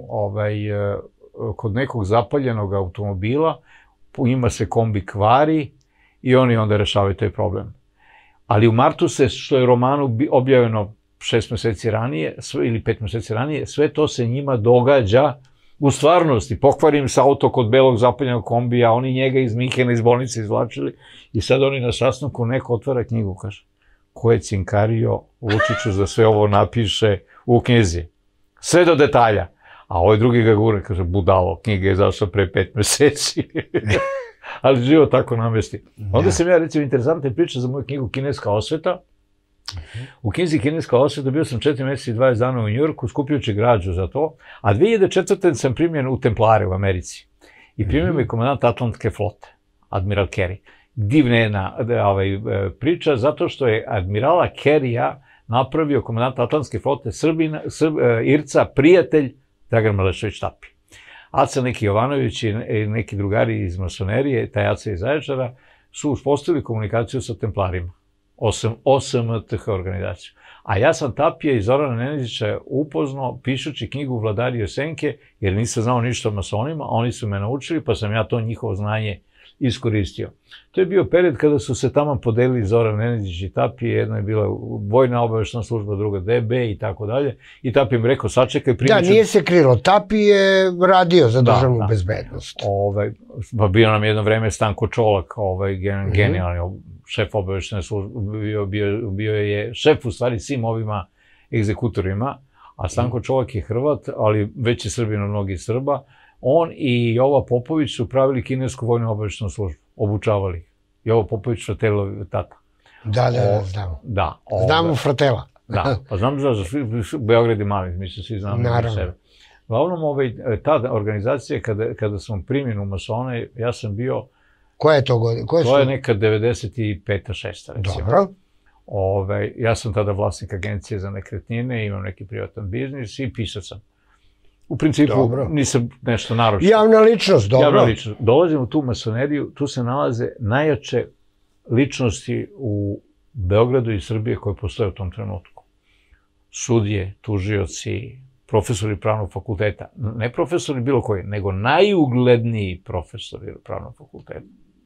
kod nekog zapaljenog automobila ima se kombi kvari i oni onda rešavaju taj problem. Ali u martu se, što je u romanu objavljeno 6 meseci ranije ili 5 meseci ranije, sve to se njima događa u stvarnosti. Pokvari im se auto kod belog zapaljenog kombija, oni njega iz Minhena iz bolnice izvlačili i sad oni na sastanku neko otvara knjigu, kaže, ko je cinkario Vučiću za sve ovo napiše u knjizi. Sve do detalja. A ovaj drugi ga gure, kaže, budalo, knjiga je izašla pre 5 meseci. Ali život tako namesti. Onda sam ja, recimo, interesantna priča za moju knjigu Kineska osveta. U knjizi Kineska osveta bio sam 4 meseca i 20 dana u Njujorku, skupljujući građu za to, a 2004. sam primljen u Templare u Americi. I primio me komandant Atlantske flote, admiral Carey. Divna jedna priča, zato što je admirala Carey-a napravio komandant Atlantske flote Irca, prijatelj Dragan Malešević Tapi. Aca neki Jovanović i neki drugari iz masonerije, taj Aca iz Zaječara, su uspostavili komunikaciju sa Templarima, OSMTH organizaciju. A ja sam Tapija i Zorana Nenezića upoznao pišući knjigu Vladari Senke, jer nisam znao ništa o masonima, oni su me naučili, pa sam ja to njihovo znanje iskoristio. To je bio period kada su se tamo podelili Zoran Nenezić i Tapije, jedna je bila vojna obaveštena služba, druga DB i tako dalje. I Tapije mi rekao, sačekaj, primit ću... Da, nije se krilo. Tapije je radio za državnu bezbednost. Pa bio nam jedno vreme Stanko Čolak, genijalni šef obaveštene službe, bio je šef u stvari svim ovima egzekutorima, a Stanko Čolak je Hrvat, ali već je Srbin od mnogih Srba. On i Jova Popović su pravili kinesku vojnu obaveštenu službu, obučavali ih. Jova Popović, Fratelov tata. Da, znamo. Da. Znamo Fratela. Da, pa znam da Beograd je mali, mi se svi znamo na sebe. Uglavnom, ta organizacija, kada sam primjen u masone, ja sam bio... Koja je to godina? To je neka 95. 6. recimo. Dobro. Ja sam tada vlasnik agencije za nekretnine, imam neki privatan biznis i pisao sam. U principu nisam nešto naročito. Javna ličnost, dobro. Javna ličnost. Dolazim u tu masoneriju, tu se nalaze najjače ličnosti u Beogradu i Srbije koje postoje u tom trenutku. Sudije, tužioci, profesori pravnog fakulteta. Ne profesori bilo koji, nego najugledniji profesori pravnog fakulteta.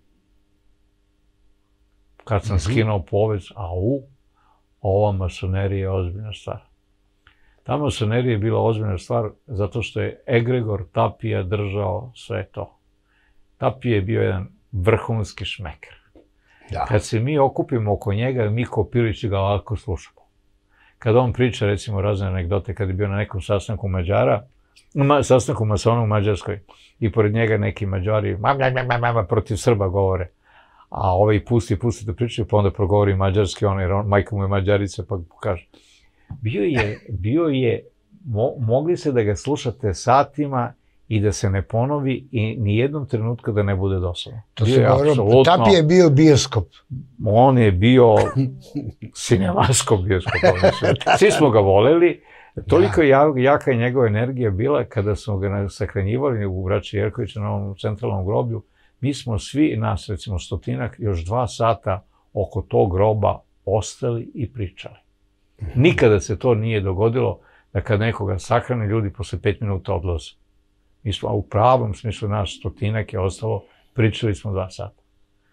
Kad sam skinuo povez, ova masonerija je ozbiljna stvar. Ta masonerija je bila ozbiljna stvar zato što je egregor Tapija držao sve to. Tapija je bio jedan vrhunski šmeker. Kad se mi okupimo oko njega, mi kopirajući ga lako slušamo. Kad on priča, recimo, razne anegdote, kad je bio na nekom sastanku Mađara, sastanku masona u Mađarskoj, i pored njega neki Mađari protiv Srba govore, a ovaj pusti da pričaju, pa onda progovori mađarski, majka mu je Mađarica, pa kaže, bio je, mogli se da ga slušate satima i da se ne ponovi i nijednom trenutku da ne bude dosadno. To se govorio, Tapije je bio bioskop. On je bio sinemaskop bioskop. Svi smo ga voleli, Toliko jaka je njegova energija bila kada smo ga sahranjivali u Braći Jerkovića na ovom centralnom groblju. Mi smo svi, nas recimo 100-ak, još 2 sata oko tog groba ostali i pričali. Nikada se to nije dogodilo da kad nekoga sahrane, ljudi posle 5 minuta odlaze. Mi smo, a u pravom smislu naš 100-ak je ostalo, pričali smo 2 sata.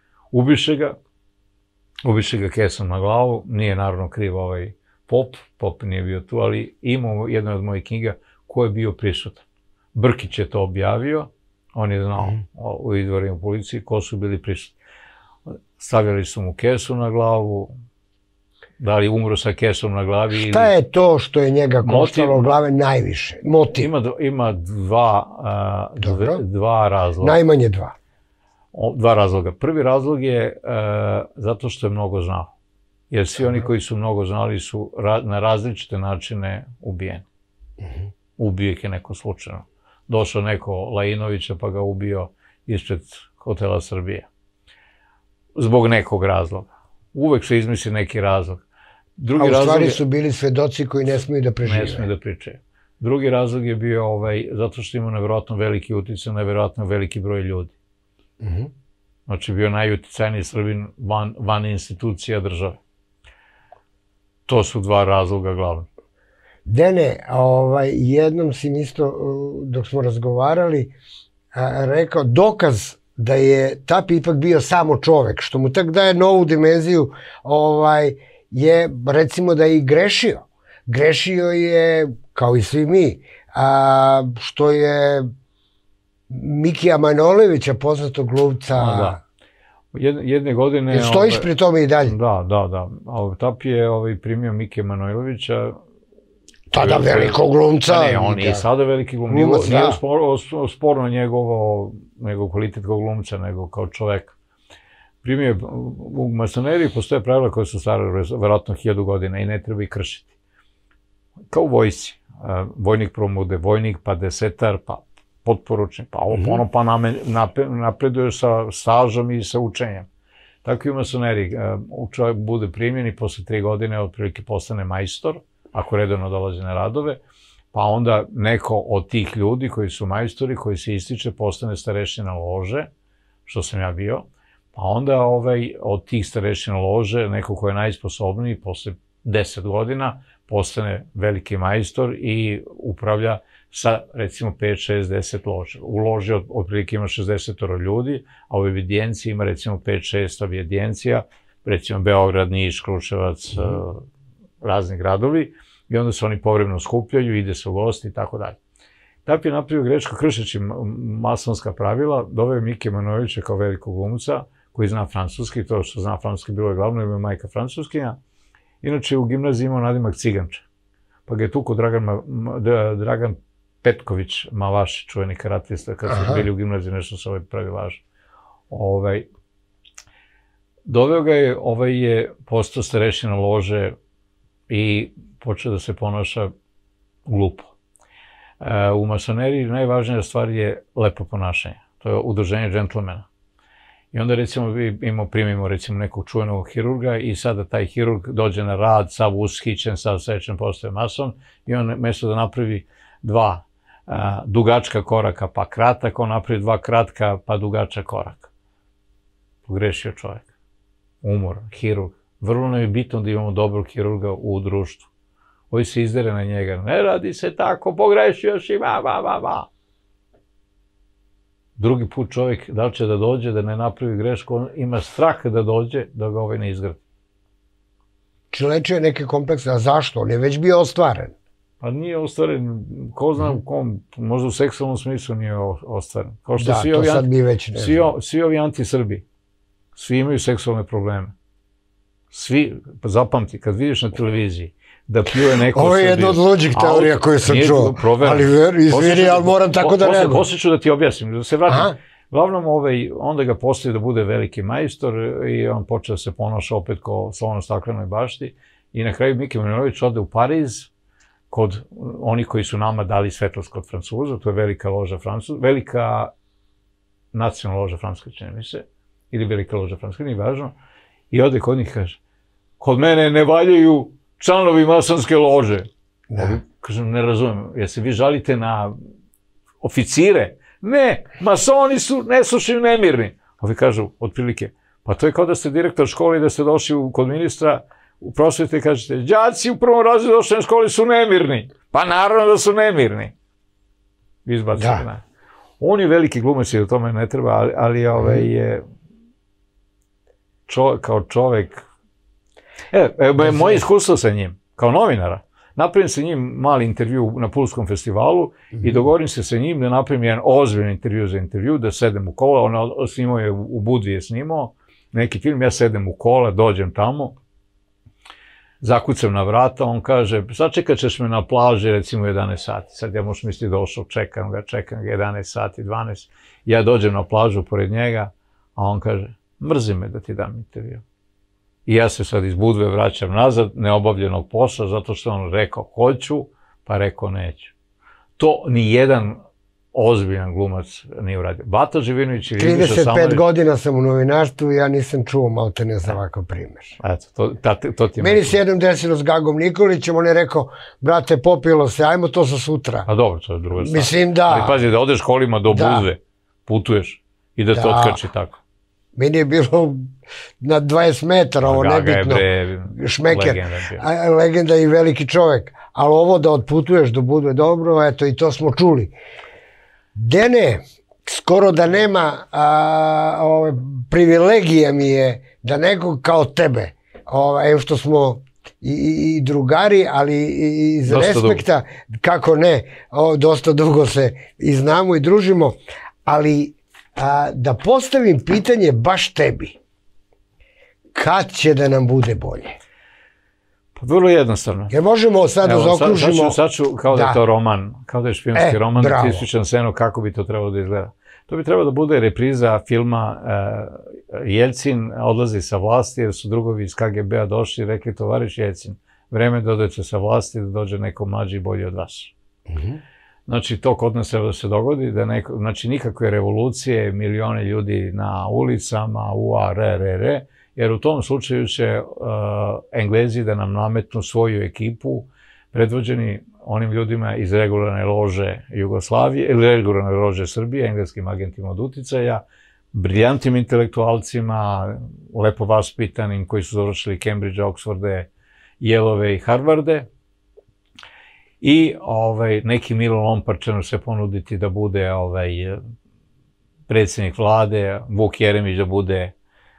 Ubiše ga kesom na glavu, nije naravno kriv Pop nije bio tu, ali imamo jednu od mojih knjiga ko je bio prisutan. Brkić je to objavio, on je znao u izvorima policiji ko su bili prisutni. Stavljali su mu kesu na glavu, da li umro sa kesom na glavi. Šta je to što je njega koštalo glave najviše? Motiv? Ima dva razloga. Najmanje 2. 2 razloga. Prvi razlog je zato što je mnogo znao. Jer svi oni koji su mnogo znali su na različite načine ubijeni. Ubio ih je neko slučajno. Došao neko Lajinovića pa ga ubio ispred hotela Srbije. Zbog nekog razloga. Uvek se izmisli neki razlog. A u stvari su bili svedoci koji ne smiju da prežive. Ne smiju da pričaju. Drugi razlog je bio zato što ima nevjerojatno veliki uticaj, nevjerojatno veliki broj ljudi. Znači bio najuticajniji Srbin van institucija države. To su 2 razloga glavno. Dene, jednom si mi isto, dok smo razgovarali, rekao dokaz da je Tapi ipak bio samo čovek, što mu tak daje novu dimenziju, je recimo da je i grešio. Grešio je, kao i svi mi, što je Mikija Manojlovića, poznatog glumca... Jedne godine... Jel stojiš pri tome i dalje? Da. Tapi je primio Mikija Manojlovića. Tada velikog glumca. Ne, on je i sada veliki glumac. Nije sporno njegov kvalitet kao glumca, nego kao čoveka. Primio je, u masoneriji postoje pravila koje su stare verovatno 1000 godina i ne treba ih kršiti. Kao u vojsci. Vojnik prvo bude vojnik, pa desetar, pa potporučnik, pa ono pa napreduješ sa stažom i sa učenjem. Tako i u masoneriji. Čovjek bude primljen i posle 3 godine otprilike postane majstor, ako redovno dolazi na radove, pa onda neko od tih ljudi koji su majstori, koji se ističe, postane starešina lože, što sam ja bio, pa onda od tih starešina lože, neko ko je najsposobniji, posle 10 godina, postane veliki majstor i upravlja sa, recimo, 5, 6, 10 loža. U loži otprilike ima 60 ljudi, a u evidenciji ima, recimo, 5, 6 evidencija, recimo Beograd, Niš, Kruševac, razni gradovi, i onda se oni povremeno skupljaju, ide se u gosti i tako dalje. Tapi je napravio grešku kršeći masonska pravila, doveo Mikija Manojlovića kao velikog glumca, koji zna francuski, to što zna francuski bilo je glavno, ima majka francuskinja. Inače, u gimnaziji imao nadimak Ciganče. Pa ga je tuko Dragan Petković, Mavaši, čuveni karatista, kad su bili u gimnaziji, nešto se pravi važno. Doveo ga je postao starešina lože i počeo da se ponaša glupo. U masoneriji najvažnija stvar je lepo ponašanje. To je udruženje džentlmena. I onda recimo primimo recimo nekog čuvenog hirurga i sada taj hirurg dođe na rad, sav ushićen, sav srećen, postaje mason i on mesto da napravi 2 dugačka koraka pa kratak, on napravi 2 kratka pa dugača koraka. Pogrešio čovjek. Umor, hirurg. Vrlo nam je bitno da imamo dobrog hirurga u društvu. Ovi se izdere na njega. Ne radi se tako, pogrešio si, Drugi put čovjek, da li će da dođe, da ne napravi grešku, on ima strah da dođe, da ga ne izgradi. Lečio je neke komplekse, a zašto? On je već bio ostvaren. Pa nije ostvaren, ko zna u kom, možda u seksualnom smislu nije ostvaren. Da, to sad mi već ne znam. Svi ovi antisrbi, svi imaju seksualne probleme. Svi, zapamti, kad vidiš na televiziji, da pljuje neko Srbiju. Ovo je jedna od luđih teorija koju sam čuo. Ali izvini, ali moram tako da reagujem. Poslije ću da ti objasnim, da se vratim. Uglavnom, onda ga postoji da bude veliki majstor i on počeo da se ponaša opet kao slovo staklenoj bašti. I na kraju Mikija Manojlović ode u Pariz kod onih koji su nama dali svetlost kod Francuza, to je velika loža Francuza, velika nacionalna loža Francuska, čini mi se, ili velika loža Francuska, nije važno. I ode kod njih kaže, kod mene ne valjaju članovi masonske lože. Kažem, ne razumijem, jer se vi žalite na oficire? Ne, masoni su neslušni, nemirni. Ovi kažu, otprilike, pa to je kao da ste direktor škole i da ste došli kod ministra u prosvete i kažete, đaci u prvom razredu došli na školi su nemirni. Pa naravno da su nemirni. Izbacili. On je veliki glumac i o tome ne treba, ali je kao čovek... Moje iskustvo sa njim, kao novinara, napravim sa njim mali intervju na Pulskom festivalu i dogovorim se sa njim da napravim jedan ozbiljan intervju za intervju, da sedem u kola, on snimao je u Budvi je snimao neki film, ja sedem u kola, dođem tamo, zakucam na vrata, on kaže, sačekat ćeš me na plaži recimo 11 sati, sad ja možeš misliti došao, čekam ga 11 sati, 12, ja dođem na plažu pored njega, a on kaže, mrzi me da ti dam intervju. I ja se sad iz Budve vraćam nazad, neobavljenog posla, zato što on rekao hoću, pa rekao neću. To ni jedan ozbiljan glumac nije uradio. Bata Živinović i Ljubiša Samović... 35 godina sam u novinarstvu i ja nisam čuo maltene za ovakav primjer. Eto, to ti je... Meni se jednom desilo s Gagom Nikolićem, on je rekao, brate, popilo se, ajmo to za sutra. A dobro, to je druga stvar. Mislim da... Ali pazi, da odeš kolima do Budve, putuješ i da te otkači tako. Meni je bilo na 20 metara, ovo nebitno, šmeker, legenda i veliki čovek, ali ovo da otputuješ do Budve, dobro, eto i to smo čuli. Dene, skoro da nema, privilegija mi je da nekog kao tebe, evo što smo i drugari, ali iz respekta, kako ne, dosta dugo se i znamo i družimo, ali da postavim pitanje baš tebi. Kad će da nam bude bolje? Pa vrlo jednostavno. Jer možemo sad da zaokružimo... Sad ću kao da je to roman, kao da je špijunski roman, da ti ispričam scenu kako bi to trebalo da izgleda. To bi trebalo da bude repriza filma Jeljcin odlazi sa vlasti, jer su drugovi iz KGB-a došli i rekli, tovariš Jeljcin, vreme da odete sa vlasti, da dođe neko mlađi i bolji od vas. Znači, to kod nas treba da se dogodi, znači nikakve revolucije, milione ljudi na ulicama, jer u tom slučaju će Englezi da nam nametnu svoju ekipu, predvođeni onim ljudima iz regularne lože Jugoslavije, ili regularne lože Srbije, engleskim agentima od uticaja, briljantnim intelektualcima, lepo vaspitanim, koji su završili Cambridge, Oxforde, Yaleove i Harvarde, i neki Milo Lompar će nam se ponuditi da bude predsjednik vlade, Vuk Jeremić da bude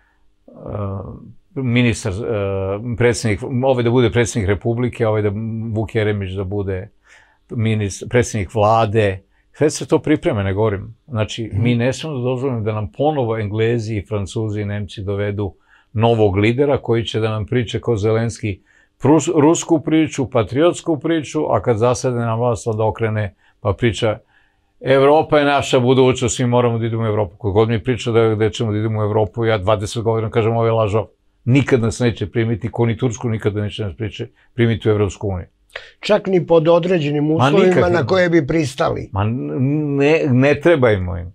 ministar, predsjednik, da bude predsjednik Republike, da Vuk Jeremić da bude predsjednik vlade. Sve se to pripreme, ne govorim. Znači, mi ne smemo da dozvolimo da nam ponovo Englezi i Francuzi i Nemci dovedu novog lidera koji će da nam priče kao Zelenski rusku priču, patriotsku priču, a kad zasede na vlast onda okrene pa priča Evropa je naša budućnost, svi moramo da idemo u Evropu. Kod god mi priča da ćemo da idemo u Evropu, ja 20 godina kažem ovo je lažo. Nikad nas neće primiti, ko ni Tursku nikada neće nas primiti u Evropsku uniju. Čak ni pod određenim uslovima na koje bi pristali. Ma ne trebajmo im.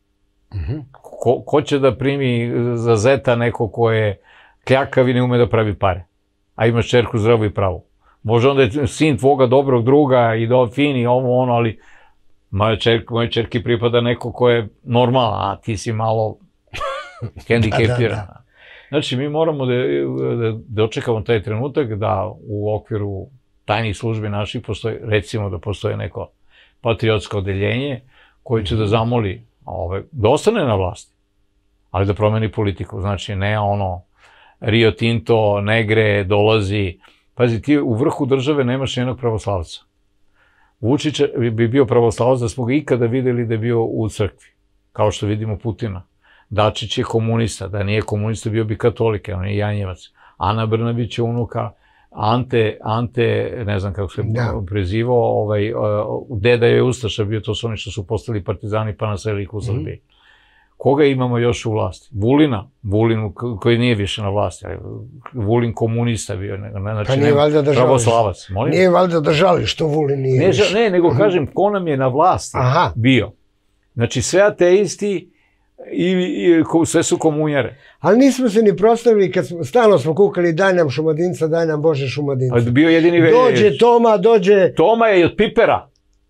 Ko će da primi za zeta neko ko je kljakav i ne ume da pravi pare? A imaš čerku zdravu i pravu. Može onda je sin tvoga dobrog druga i fini, ovo ono, ali moje čerki pripada neko ko je normalan, a ti si malo hendikepiran. Znači, mi moramo da očekamo taj trenutak da u okviru tajnih službi naših postoji, recimo da postoje neko patriotsko odeljenje koje će da zamoli da ostane na vlasti, ali da promeni politiku. Znači, ne ono Rio Tinto, Negre, dolazi. Pazi, ti u vrhu države nemaš nijednog pravoslavca. Vučić bi bio pravoslavac da smo ga ikada videli da je bio u crkvi, kao što vidimo Putina. Dačić je komunista, da nije komunista bio bi katolike, on je Janjevac. Ana Brnabić je unuka Ante, ne znam kako se prezivao, deda je Ustaša bio, to su oni što su postali partizani pa naselili ih u Srbiji. Koga imamo još u vlasti? Vulina, koji nije više na vlasti, Vulin komunista bio, znači pravoslavac. Nije valjda da žali što Vulin nije više. Ne, nego kažem, ko nam je na vlasti bio. Znači, sve ateisti i sve su komunjare. Ali nismo se ni proslavili kad stalno smo kukali daj nam Šumadinca, daj nam Bože Šumadinca. Bio jedini Dođe Toma, dođe... Toma je i od Pipera.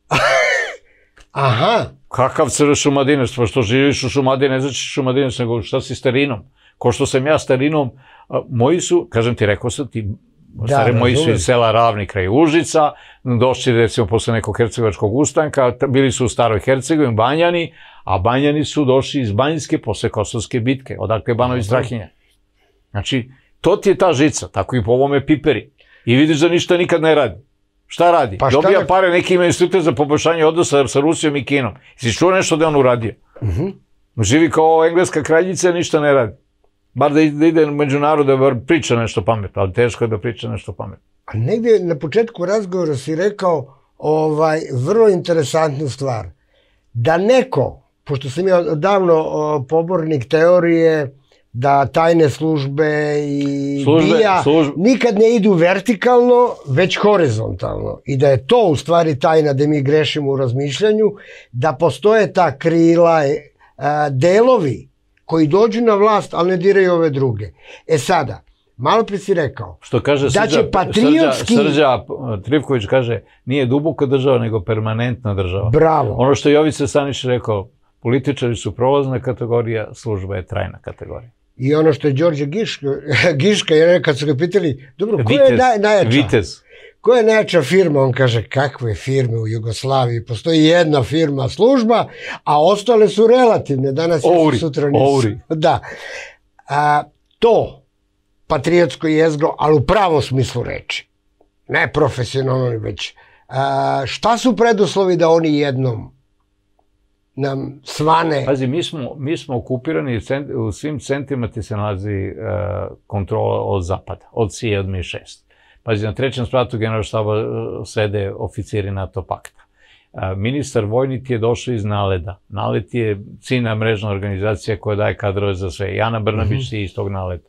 Aha. Kakav Šumadinac, pa što živiš u Šumadini, ne znači Šumadinac, nego šta si starinom. Ko što sam ja starinom, moji su, kažem ti, rekao sam ti, moji su iz sela Ravni kraj Užica, došli recimo posle nekog hercegovačkog ustanka, bili su u Staroj Hercegovini, Banjani, a Banjani su došli iz Banjske posle Kosovske bitke, odakle je Banović Strahinja. Znači, to ti je ta žica, tako i po ovome Piperi. I vidiš da ništa nikad ne radi. Šta radi? Dobija pare, neki ima instruktor za poboljšanje odnosa sa Rusijom i Kinom. Si čuo nešto da je on uradio? Živi kao engleska kraljica, ništa ne radi. Bar da ide među narod, da priča nešto pametno, ali teško je da priča nešto pametno. A negdje na početku razgovora si rekao vrlo interesantnu stvar. Da neko, pošto sam ja davno pobornik teorije da tajne službe i BIA nikad ne idu vertikalno, već horizontalno. I da je to u stvari tajna da mi grešimo u razmišljanju, da postoje ta krila, delovi koji dođu na vlast, ali ne diraju ove druge. E sada, malo prije si rekao, da će patriotski... Srđa Trivković kaže, nije duboka država, nego permanentna država. Bravo. Ono što je Jovica Sanić rekao, političari su prolazna kategorija, služba je trajna kategorija. I ono što je Đorđe Giška, jer kad su ga pitali, dobro, ko je najjača? Vitez. Ko je najjača firma? On kaže, kakve firme u Jugoslaviji? Postoji jedna firma, služba, a ostale su relativne. Danas i sutra nisu. Da. To patriotsko jezgro, ali u pravom smislu reči. Ne profesionalno, već. Šta su preduslovi da oni jednom nam svane? Pazi, mi smo okupirani, u svim centrima ti se nalazi kontrola od zapada, od CIA, od Mi-6. Pazi, na trećem spratu generalštaba sede oficiri NATO pakta. Ministar vojni ti je došao iz Naleda. Nalet je ciljna mrežna organizacija koja daje kadrove za sve. Jana Brnabić je iz tog Naleda.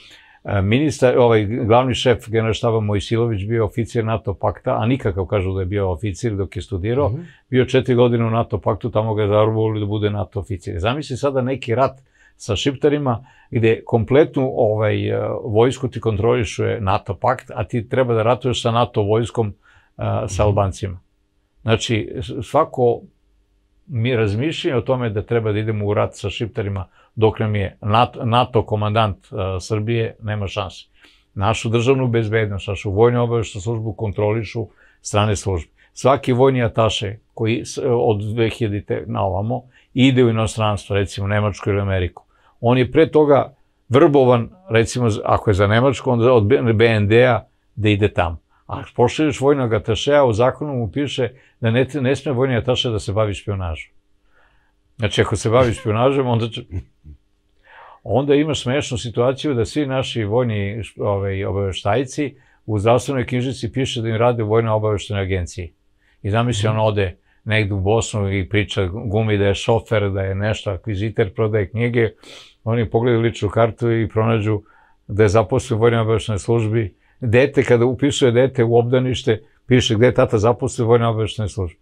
Glavni šef generalštaba Mojsilović bio oficir NATO pakta, a nikakav kažu da je bio oficir dok je studirao. Bio 4 godine u NATO paktu, tamo ga je zavrvali da bude NATO oficir. Zamisli sada neki rat sa šiptarima, gde kompletnu vojsku ti kontrolišuje NATO pakt, a ti treba da ratuješ sa NATO vojskom sa Albancima. Znači, svako mi razmišljanje o tome da treba da idemo u rat sa šiptarima dok nam je NATO komandant Srbije, nema šanse. Našu državnu bezbednost, našu vojnu obaveštajnu službu kontrolišu strane službe. Svaki vojni ataše koji od 2000. na ovamo ide u inostranstvo, recimo Nemačku ili Ameriku, on je pre toga vrbovan, recimo, ako je za Nemačku, onda od BND-a da ide tamo. A pošalješ vojnog atašeja, u zakonu mu piše da ne sme vojni ataše da se bavi špijunažom. Znači, ako se bavi špijunažom, onda imaš smešnu situaciju da svi naši vojni obaveštajci u zdravstvenoj knjižici piše da im rade u vojnoj obaveštajnoj agenciji. I zamisli, on ode negdje u Bosnu i priča gumi da je šofer, da je nešto, akviziter, prodaje knjige. Oni pogledaju ličnu kartu i pronađu da je zaposlen u vojnoj obaveštajnoj službi. Dete, kada upisuje dete u obdanište, piše gde je tata zaposlen u vojnoj obaveštajnoj službi.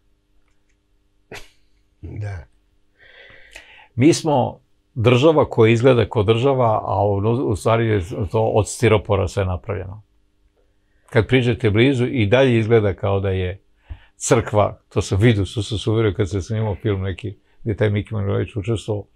Da. Mi smo država koja izgleda kao država, a u stvari je to od stiropora sve napravljeno. Kad priđete blizu i dalje izgleda kao da je crkva, to sam vidio, su se uverio kad se snimao film neki, gdje je taj Miki Manojlović učestvovao.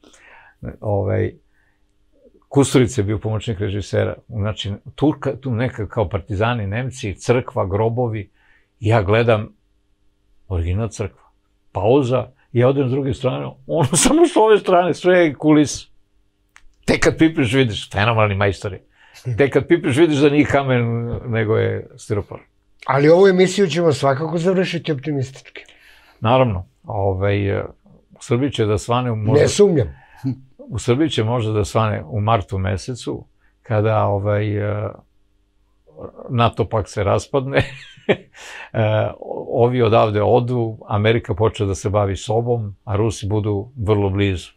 Kusturica je bio pomoćnik režisera. Znači, tu neka kao partizani, Nemci, crkva, grobovi. Ja gledam original crkva. Pauza, ja odem s druge strane, ono samo s ove strane, sve je kulis. Tek kad pipiš vidiš, fenomenalni majstori. Tek kad pipiš vidiš da nije kamen, nego je stiropor. Ali ovu emisiju ćemo svakako završiti optimistički. Naravno. U Srbiji će da svane... Ne sumnjam. U Srbiji će možda da svane u martu mesecu, kada NATO pak se raspadne, ovi odavde odu, Amerika počne da se bavi sobom, a Rusi budu vrlo blizu.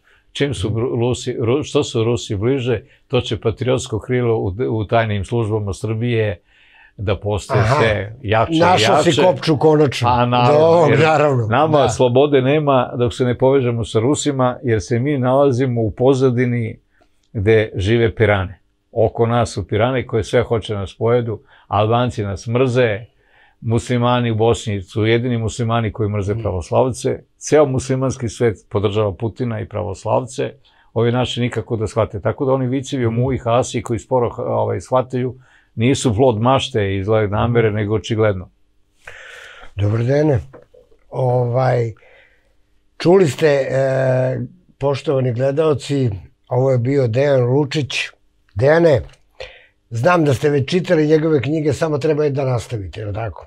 Što su Rusi bliže, to će patriotsko krilo u tajnim službama Srbije da postaje sve jače i jače. Našao si kopču konačno. Pa naravno, naravno. Nama slobode nema dok se ne povežemo sa Rusima, jer se mi nalazimo u pozadini gde žive pirane. Oko nas su pirane koje sve hoće nas pojedu, Albanci nas mrze, muslimani u Bosni su jedini muslimani koji mrze pravoslavce, ceo muslimanski svet podržava Putina i pravoslavce, ovi naši nikako da shvate. Tako da oni vicevi o Muji Hasi koji sporo shvataju, nisu plod mašte i zle namere, nego očigledno. Dobro, Dejane. Čuli ste, poštovani gledaoci, ovo je bio Dejan Lučić. Dejane, znam da ste već čitali njegove knjige, samo treba da nastavite, je li tako?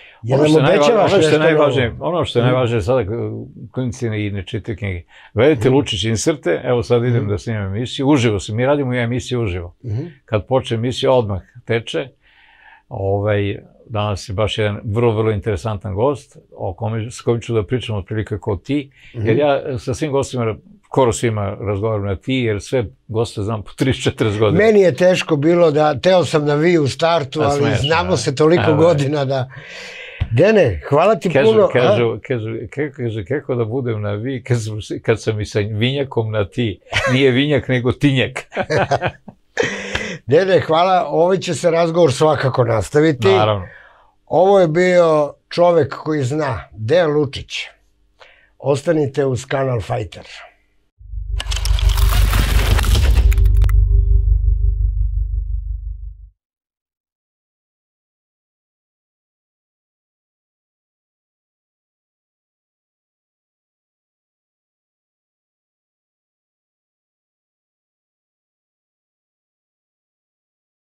Ono što je najvažnije sada, klinici i ne čitaju knjige. Vedite Lučić inserte, evo sad idem da snimam emisiju, uživo se, mi radimo emisiju uživo. Kad počne emisija, odmah teče. Danas je baš jedan vrlo interesantan gost, s kojim ću da pričam otprilike kao ti, jer ja sa svim gostima, skoro svima razgovaram na ti, jer sve goste znam po 30-40 godina. Meni je teško bilo da, teo sam na vi u startu, ali znamo se toliko godina da... Dene, hvala ti puno. Kaže, kako da budem na vi kad sam i sa vinjakom na ti. Nije vinjak, nego tinjak. Dene, hvala. Ovaj će se razgovor svakako nastaviti. Naravno. Ovo je bio čovek koji zna, Dejan Lučić. Ostanite uz Kanal Fighter.